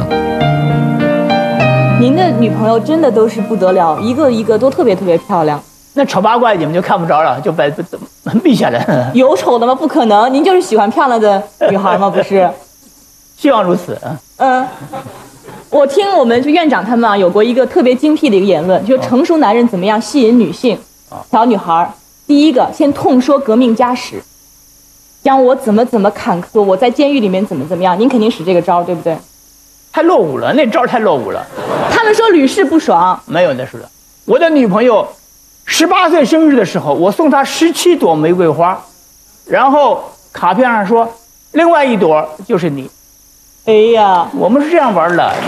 您的女朋友真的都是不得了，一个一个都特别特别漂亮。 那丑八怪你们就看不着了，就把闭下来。 有丑的吗？不可能，您就是喜欢漂亮的女孩吗？不是？ 希望如此。 嗯，我听我们院长他们啊有过一个特别精辟的一个言论，就是成熟男人怎么样吸引女性、小女孩。第一个，先痛说革命家史，讲我怎么怎么坎坷，我在监狱里面怎么怎么样。您肯定使这个招，对不对？ 太落伍了，那招太落伍了。 他们说屡试不爽， 没有那说的。我的女朋友十八岁生日的时候，我送她十七朵玫瑰花，然后卡片上说另外一朵就是你。 哎呀， 我们是这样玩的。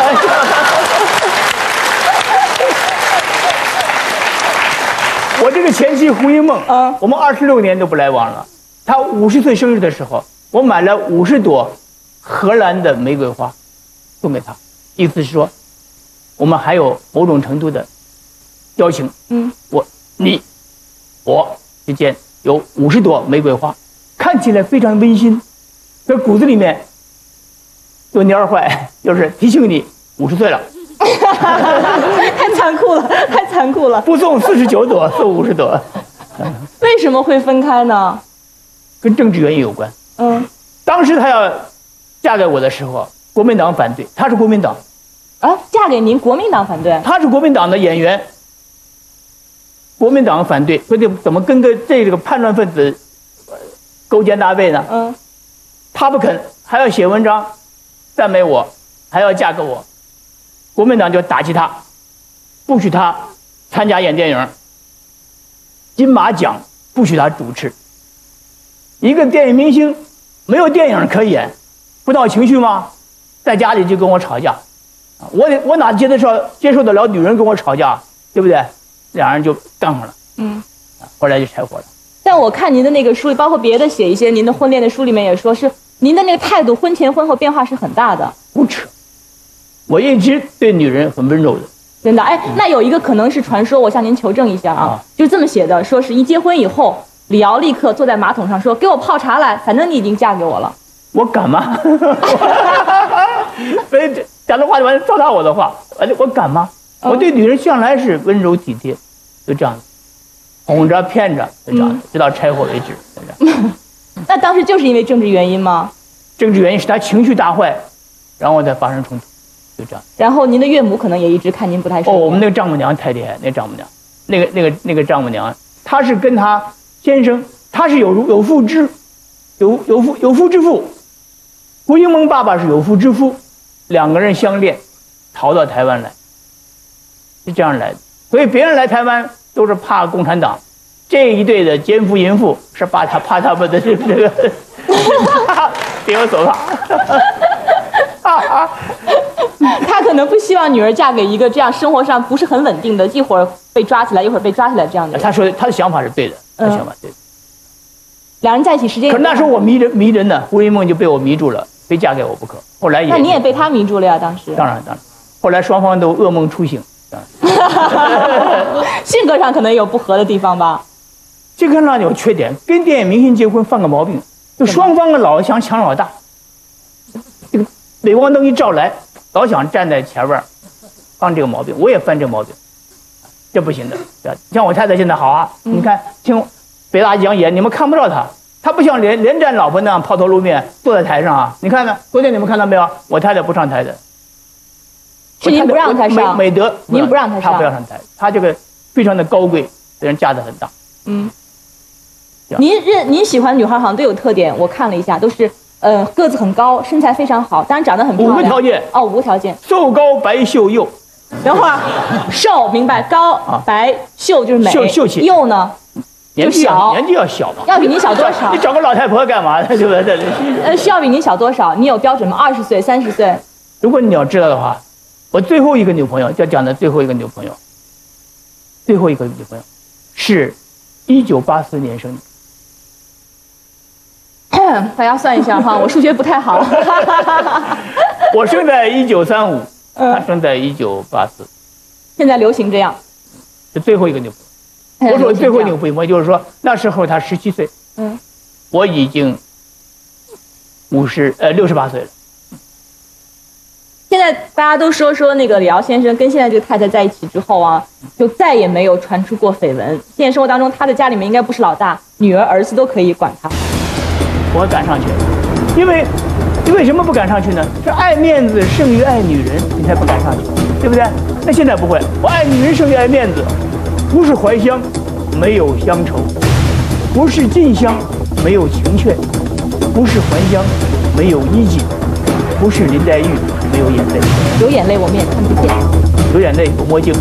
我这个前妻胡因梦，啊，我们二十六年都不来往了。她五十岁生日的时候，我买了五十朵荷兰的玫瑰花送给她，意思是说我们还有某种程度的交情。嗯，我你我之间有五十朵玫瑰花，看起来非常温馨，在骨子里面有蔫坏，就是提醒你五十岁了。 太残酷了，太残酷了！ 不送四十九朵，送五十朵。 为什么会分开呢？ 跟政治原因有关。嗯，当时她要嫁给我的时候，国民党反对，她是国民党。 啊，嫁给您，国民党反对？ 她是国民党的演员，国民党反对，所以怎么跟个这个叛乱分子勾肩搭背呢？嗯，她不肯，还要写文章赞美我，还要嫁给我。国民党就打击他，不许他参加演电影，金马奖不许他主持。一个电影明星没有电影可演，不闹情绪吗？在家里就跟我吵架，我得我哪接得上接受得了女人跟我吵架，对不对？两人就杠上了，嗯，后来就拆伙了。 但我看您的那个书里，包括别的写一些您的婚恋的书里面也说，是您的那个态度，婚前婚后变化是很大的。 胡扯！我一直对女人很温柔的， 真的。哎，那有一个可能是传说，我向您求证一下啊，啊就是这么写的，说是一结婚以后，李敖立刻坐在马桶上说：“给我泡茶来，反正你已经嫁给我了。” 我敢吗？所以讲的话就完全照答我的话，我敢吗？我对女人向来是温柔体贴，就这样子，哄着骗着，就这样，嗯、直到拆伙为止。 那当时就是因为政治原因吗？ 政治原因是他情绪大坏，然后再发生冲突。就这样， 然后您的岳母可能也一直看您不太顺。 哦，我们那个丈母娘太厉害，那丈母娘，那个那个那个丈母娘，她是跟她先生，她是有有妇之，有有妇有妇之夫，胡因梦爸爸是有妇之夫，两个人相恋，逃到台湾来，是这样来的。所以别人来台湾都是怕共产党，这一对的奸夫淫妇是怕他怕他们的这个别有所怕。 他可能不希望女儿嫁给一个这样生活上不是很稳定的，一会儿被抓起来，一会儿被抓起来这样的。 他说他的想法是对的，他的想法对的。 两人在一起时间， 可是那时候我迷人迷人呢，胡因梦就被我迷住了，非嫁给我不可。后来也， 那你也被他迷住了呀？当时当然当然，后来双方都噩梦初醒。 性格上可能有不合的地方吧？ 这个呢有缺点，跟电影明星结婚犯个毛病，就双方的老想抢老大。这个镁光灯一照来，老想站在前边，犯这个毛病，我也犯这个毛病，这不行的。像我太太现在好啊，嗯、你看听北大讲演，你们看不到她，她不像连连战老婆那样抛头露面坐在台上啊。你看呢？昨天你们看到没有？我太太不上台的。 是您不让她上？ 美德， 您不让她上， 她不要上台，她这个非常的高贵，给人架子很大。 嗯。您认您喜欢的女孩好像都有特点，我看了一下，都是呃个子很高，身材非常好，当然长得很漂亮。 五个条件哦，五个条件： 瘦高白秀幼。 等会儿，瘦明白，高、啊、白秀就是美， 秀秀气。 幼呢， 年纪小， 年纪要小嘛。 要比您小多少？ 你找个老太婆干嘛？对不对？ 呃，需要比您小多少？你有标准吗？二十岁、三十岁？ 如果你要知道的话，我最后一个女朋友，就讲的最后一个女朋友，最后一个女朋友是一九八四年生的。 大家算一下哈，我数学不太好。 我生在一九三五，他生在一九八四。 现在流行这样。 是最后一个女朋友。我说最后一个女朋友，就是说那时候她十七岁，嗯，我已经五十呃六十八岁了。 现在大家都说说那个李敖先生跟现在这个太太在一起之后啊，就再也没有传出过绯闻。现实生活当中，他的家里面应该不是老大，女儿、儿子都可以管他。 我赶上去了，因为你为什么不赶上去呢？是爱面子胜于爱女人，你才不赶上去，对不对？那现在不会，我爱女人胜于爱面子，不是怀乡，没有乡愁；不是近乡，没有情劝；不是还乡，没有衣锦；不是林黛玉，没有眼泪。 有眼泪我们也看不见， 有眼泪有墨镜。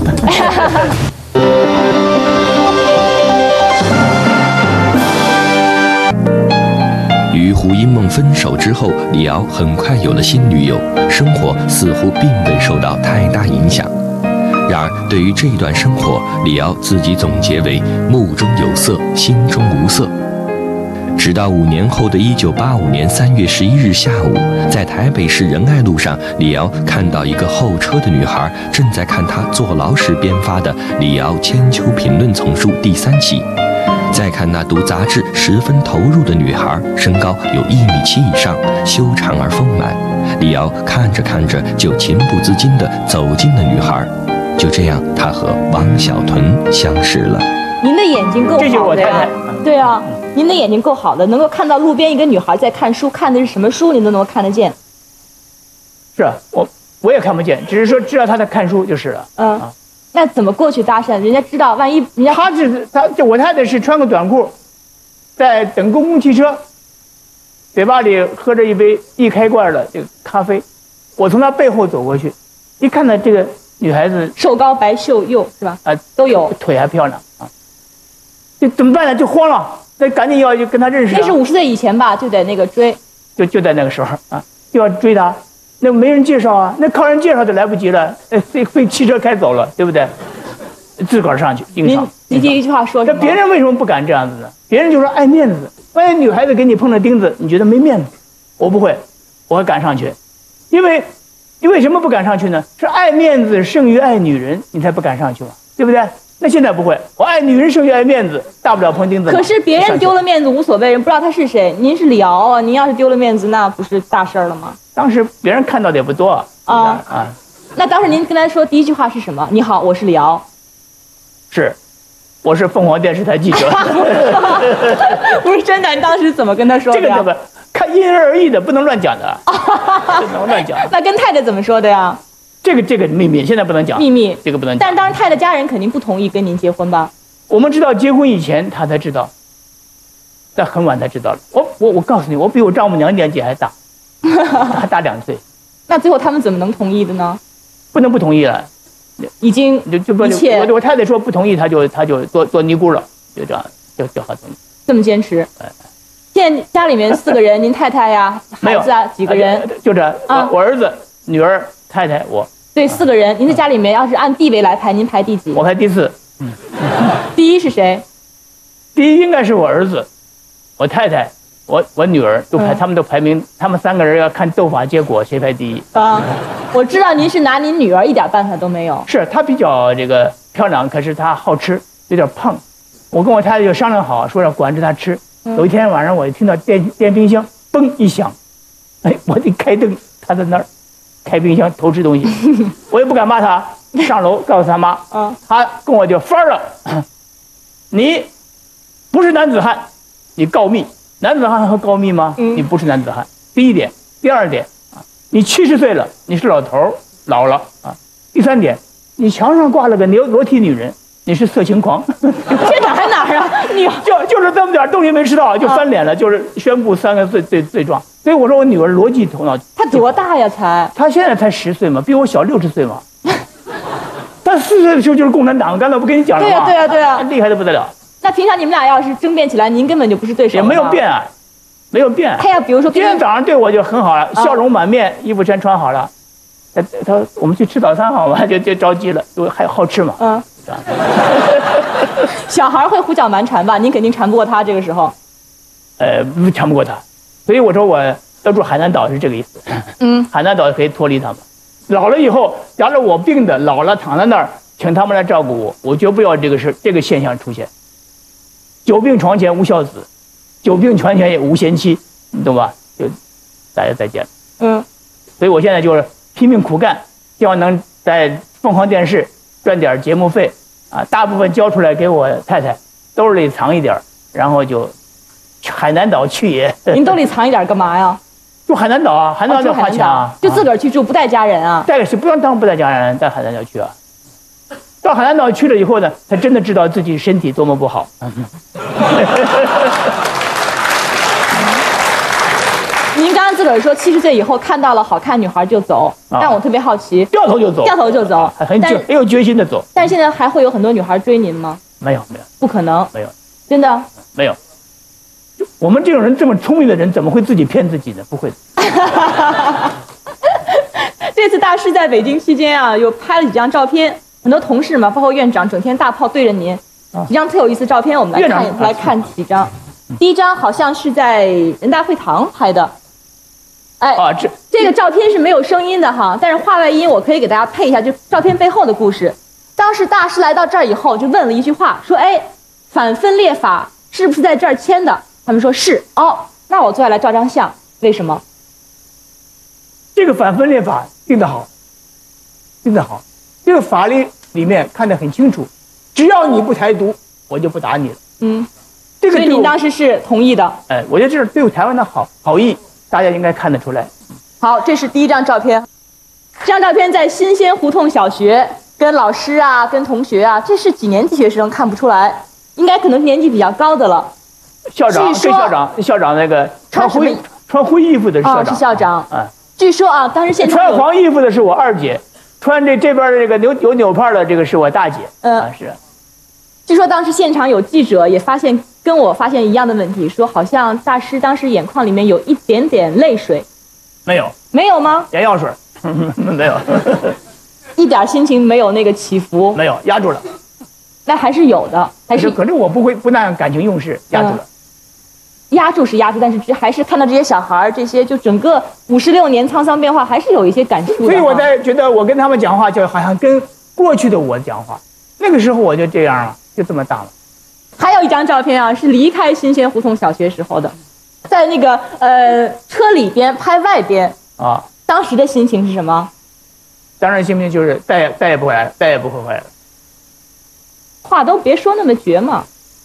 与胡因梦分手之后，李敖很快有了新女友，生活似乎并未受到太大影响。然而，对于这段生活，李敖自己总结为目中有色，心中无色。直到五年后的一九八五年三月十一日下午，在台北市仁爱路上，李敖看到一个候车的女孩正在看他坐牢时编发的《李敖千秋评论丛书》第三期。再看那读杂志十分投入的女孩，身高有一米七以上，修长而丰满。李敖看着看着，就情不自禁地走近了女孩。就这样，他和王小屯相识了。 您的眼睛够好的呀，对啊，您的眼睛够好的，能够看到路边一个女孩在看书，看的是什么书，您都能够看得见。 是啊，我我也看不见，只是说知道她在看书就是了。嗯。啊那怎么过去搭讪？人家知道，万一人家他是他，就我太太是穿个短裤，在等公共汽车，嘴巴里喝着一杯易开罐的这个咖啡，我从她背后走过去，一看到这个女孩子瘦高白秀幼是吧？ 啊， 都有， 腿还漂亮啊，这怎么办呢？就慌了，那赶紧要就跟她认识。 那是五十岁以前吧，就得那个追， 就就在那个时候啊，就要追她。那没人介绍啊，那靠人介绍都来不及了，呃，被被汽车开走了，对不对？自个儿上去硬上。 您第一句话说什么？ 那别人为什么不敢这样子呢？别人就说爱面子，万一女孩子给你碰了钉子，你觉得没面子？我不会，我会赶上去，因为你为什么不敢上去呢？是爱面子胜于爱女人，你才不敢上去嘛，对不对？那现在不会，我爱女人胜于爱面子，大不了碰钉子。 可是别人丢了面子无所谓，人不知道他是谁。您是李敖啊，您要是丢了面子，那不是大事儿了吗？ 当时别人看到的也不多啊。啊啊！ 那当时您跟他说第一句话是什么？你好，我是李敖。是， 我是凤凰电视台记者。 不是真的，你当时怎么跟他说的？ 这个怎么看因人而异的，不能乱讲的，不能乱讲。 那跟太太怎么说的呀？ 这个这个秘密现在不能讲， 秘密这个不能讲。 但是当时太太家人肯定不同意跟您结婚吧？ 我们知道结婚以前他才知道，但很晚才知道了。我我我告诉你，我比我丈母娘年纪还大，还大两岁。 那最后他们怎么能同意的呢？ 不能不同意了， 已经就就不一切。 我我太太说不同意，他就他就做做尼姑了，就这样就就好同意。 这么坚持。现在家里面四个人，您太太呀，孩子啊，几个人？ 就这啊，我儿子、女儿、太太，我。 对，四个人。您在家里面要是按地位来排，您排第几？ 我排第四。嗯。 第一是谁？ 第一应该是我儿子，我太太，我我女儿都排，他们都排名，他们三个人要看斗法结果，谁排第一。 啊，我知道您是拿您女儿一点办法都没有。 是她比较这个漂亮，可是她好吃，有点胖。 我跟我太太就商量好，说要管着她吃。有一天晚上，我就听到电电冰箱嘣一响，哎，我得开灯，她在那儿开冰箱偷吃东西，我也不敢骂她，上楼告诉她妈， 嗯， 她跟我就翻了，你不是男子汉，你告密。男子汉和告密吗？ 嗯、 你不是男子汉。第一点，第二点啊，你七十岁了，你是老头儿，老了啊。第三点，你墙上挂了个裸裸体女人，你是色情狂。 这哪还哪儿啊？你就就是这么点东西没吃到，就翻脸了，啊、就是宣布三个罪罪罪状。所以我说我女儿逻辑头脑。 她多大呀？才？ 她现在才十岁嘛，比我小六十岁嘛。她四岁的时候就是共产党，刚才不跟你讲了吗？ 对呀、啊、对呀、啊、对呀、啊， 厉害的不得了。 那平常你们俩要是争辩起来，您根本就不是对手。 也没有辩啊，没有辩。 他要比如说， 今天早上对我就很好了，啊、笑容满面，衣服全穿好了。他他我们去吃早餐好吗？就就着急了，就还好吃嘛。 嗯。小孩会胡搅蛮缠吧？您肯定缠不过他这个时候。 呃，缠不过他，所以我说我要住海南岛是这个意思。 嗯。 海南岛可以脱离他们。老了以后，假如我病的老了躺在那儿，请他们来照顾我，我绝不要这个事这个现象出现。久病床前无孝子，久病床前也无贤妻，你懂吧？就大家再见了。 嗯， 所以我现在就是拼命苦干，希望能在凤凰电视赚点节目费啊，大部分交出来给我太太，兜里藏一点，然后就海南岛去也。 您兜里藏一点干嘛呀？ 住海南岛啊，海南岛就花钱啊， 就自个儿去住，不带家人啊？ 带是不用当不带家人，带海南岛去啊。到海南岛去了以后呢，才真的知道自己身体多么不好。 您刚刚自个儿说七十岁以后看到了好看女孩就走，啊、但我特别好奇， 掉头就走， 掉头就走， 啊、很决很有决心的走。 但是现在还会有很多女孩追您吗？ 没有，没有， 不可能， 没有， 真的没有。我们这种人这么聪明的人，怎么会自己骗自己呢？不会的。 这次大师在北京期间啊，又拍了几张照片，很多同事嘛，包括院长，整天大炮对着您。啊、几张特有意思照片，我们来看来看几张。第一张好像是在人大会堂拍的，哎， 啊，这这个照片是没有声音的哈，但是话外音我可以给大家配一下，就照片背后的故事。当时大师来到这儿以后，就问了一句话，说：“哎，反分裂法是不是在这儿签的？”他们说是。哦，那我坐下来照张相，为什么？ 这个反分裂法定得好，定得好，这个法律里面看得很清楚，只要你不台独，我就不打你了。 嗯， 这个所以您当时是同意的。 哎，我觉得这是对台湾的好好意，大家应该看得出来。 好，这是第一张照片，这张照片在新鲜胡同小学，跟老师啊，跟同学啊，这是几年级学生看不出来，应该可能是年纪比较高的了。 校长跟校长，校长那个穿灰穿灰衣服的是校长， 哦、是校长。 嗯， 据说啊，当时现场穿黄衣服的是我二姐，穿这这边的这个扭有纽帕的这个是我大姐。 嗯， 啊是。 据说当时现场有记者也发现跟我发现一样的问题，说好像大师当时眼眶里面有一点点泪水。 没有。 没有吗？ 眼药水。没有。 一点心情没有那个起伏。 没有，压住了。 那还是有的，还是可是我不会不那样感情用事，压住了。嗯， 压住是压住，但是还是看到这些小孩这些就整个五十六年沧桑变化，还是有一些感触的。 所以我在觉得我跟他们讲话，就好像跟过去的我讲话，那个时候我就这样了，就这么大了。 还有一张照片啊，是离开新鲜胡同小学时候的，在那个呃车里边拍外边啊， 当时的心情是什么？ 当然心情就是再也再也不回来了，再也不会回来了。 话都别说那么绝嘛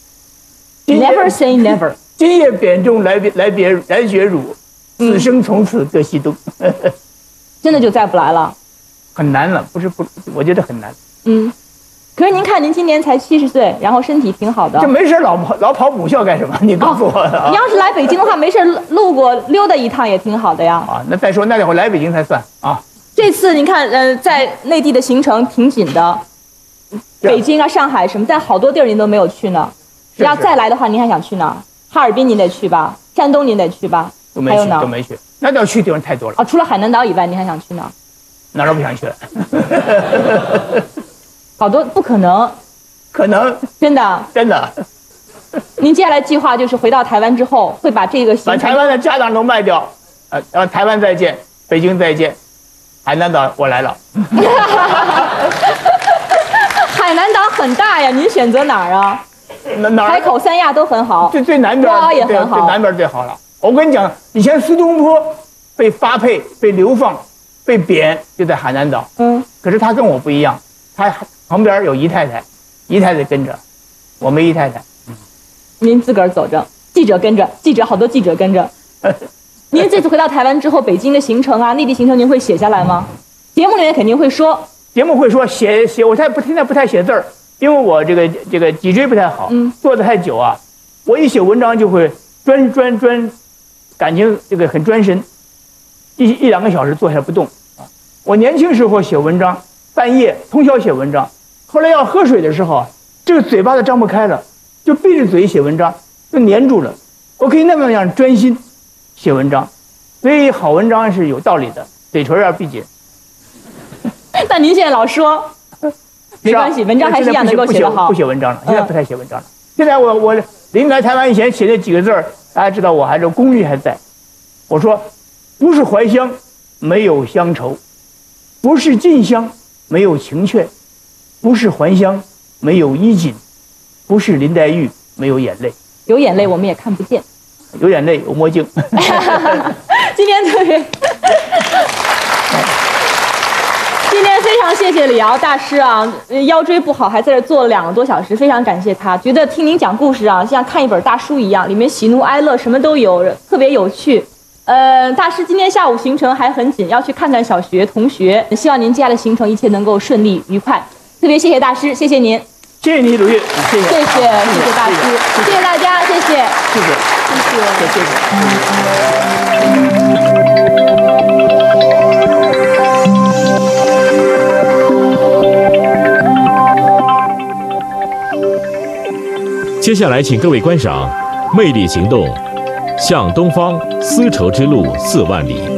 ，Never say never。 今夜匾中来别来别来学汝，此生从此得西东。嗯、 真的就再不来了？ 很难了，不是不，我觉得很难。 嗯，可是您看您今年才七十岁，然后身体挺好的， 这没事老跑老跑母校干什么？你告诉我。哦啊、你要是来北京的话，没事路过溜达一趟也挺好的呀。 啊，那再说那得我来北京才算啊。 这次您看，呃，在内地的行程挺紧的。北京啊、上海什么，在好多地儿您都没有去呢。要再来的话，您还想去哪？哈尔滨您得去吧，山东您得去吧， 都没去，都没去。那要去地方太多了。 啊，除了海南岛以外，您还想去哪？ 哪儿都不想去了。 好多不可能。 可能。 真的。 真的。 您接下来计划就是回到台湾之后，会把这个把台湾的家当都卖掉，呃，让台湾再见，北京再见，海南岛我来了。 海南岛很大呀，您选择哪儿啊？ 哪海口、三亚都很好， 最最南边哇也很好， 最南边最好了。我跟你讲，以前苏东坡被发配、被流放、被贬，就在海南岛。 嗯， 可是他跟我不一样，他旁边有姨太太，姨太太跟着，我没姨太太。 您自个儿走着，记者跟着，记者好多记者跟着。您这次回到台湾之后，北京的行程啊，内地行程，您会写下来吗？节目里面肯定会说， 节目会说写写，我现在不现在不太写字儿，因为我这个这个脊椎不太好，嗯，坐得太久啊，我一写文章就会专专专，感情这个很专神，一一两个小时坐下不动啊。我年轻时候写文章，半夜通宵写文章，后来要喝水的时候，这个嘴巴都张不开了，就闭着嘴写文章，就黏住了。我可以那么样专心写文章，所以好文章是有道理的，嘴唇要闭紧。 但您现在老说，没关系，文章还是一样能够写得好。 不写文章了，现在不太写文章了。现在我我临来台湾以前写那几个字儿，大家知道我还是功力还在。我说，不是怀乡，没有乡愁；不是近乡，没有情劝；不是还乡，没有衣锦；不是林黛玉，没有眼泪。 有眼泪我们也看不见， 有眼泪有墨镜。 今天特别。今天非常谢谢李敖大师啊，腰椎不好还在这坐了两个多小时，非常感谢他。觉得听您讲故事啊，像看一本大书一样，里面喜怒哀乐什么都有，特别有趣。呃，大师今天下午行程还很紧，要去看看小学同学，希望您接下来的行程一切能够顺利愉快。特别谢谢大师，谢谢您， 谢谢你鲁豫，谢谢， 谢谢，谢谢大师，谢谢大家，谢谢，谢谢，谢谢，谢谢。 接下来，请各位观赏《魅力行动》，向东方丝绸之路四万里。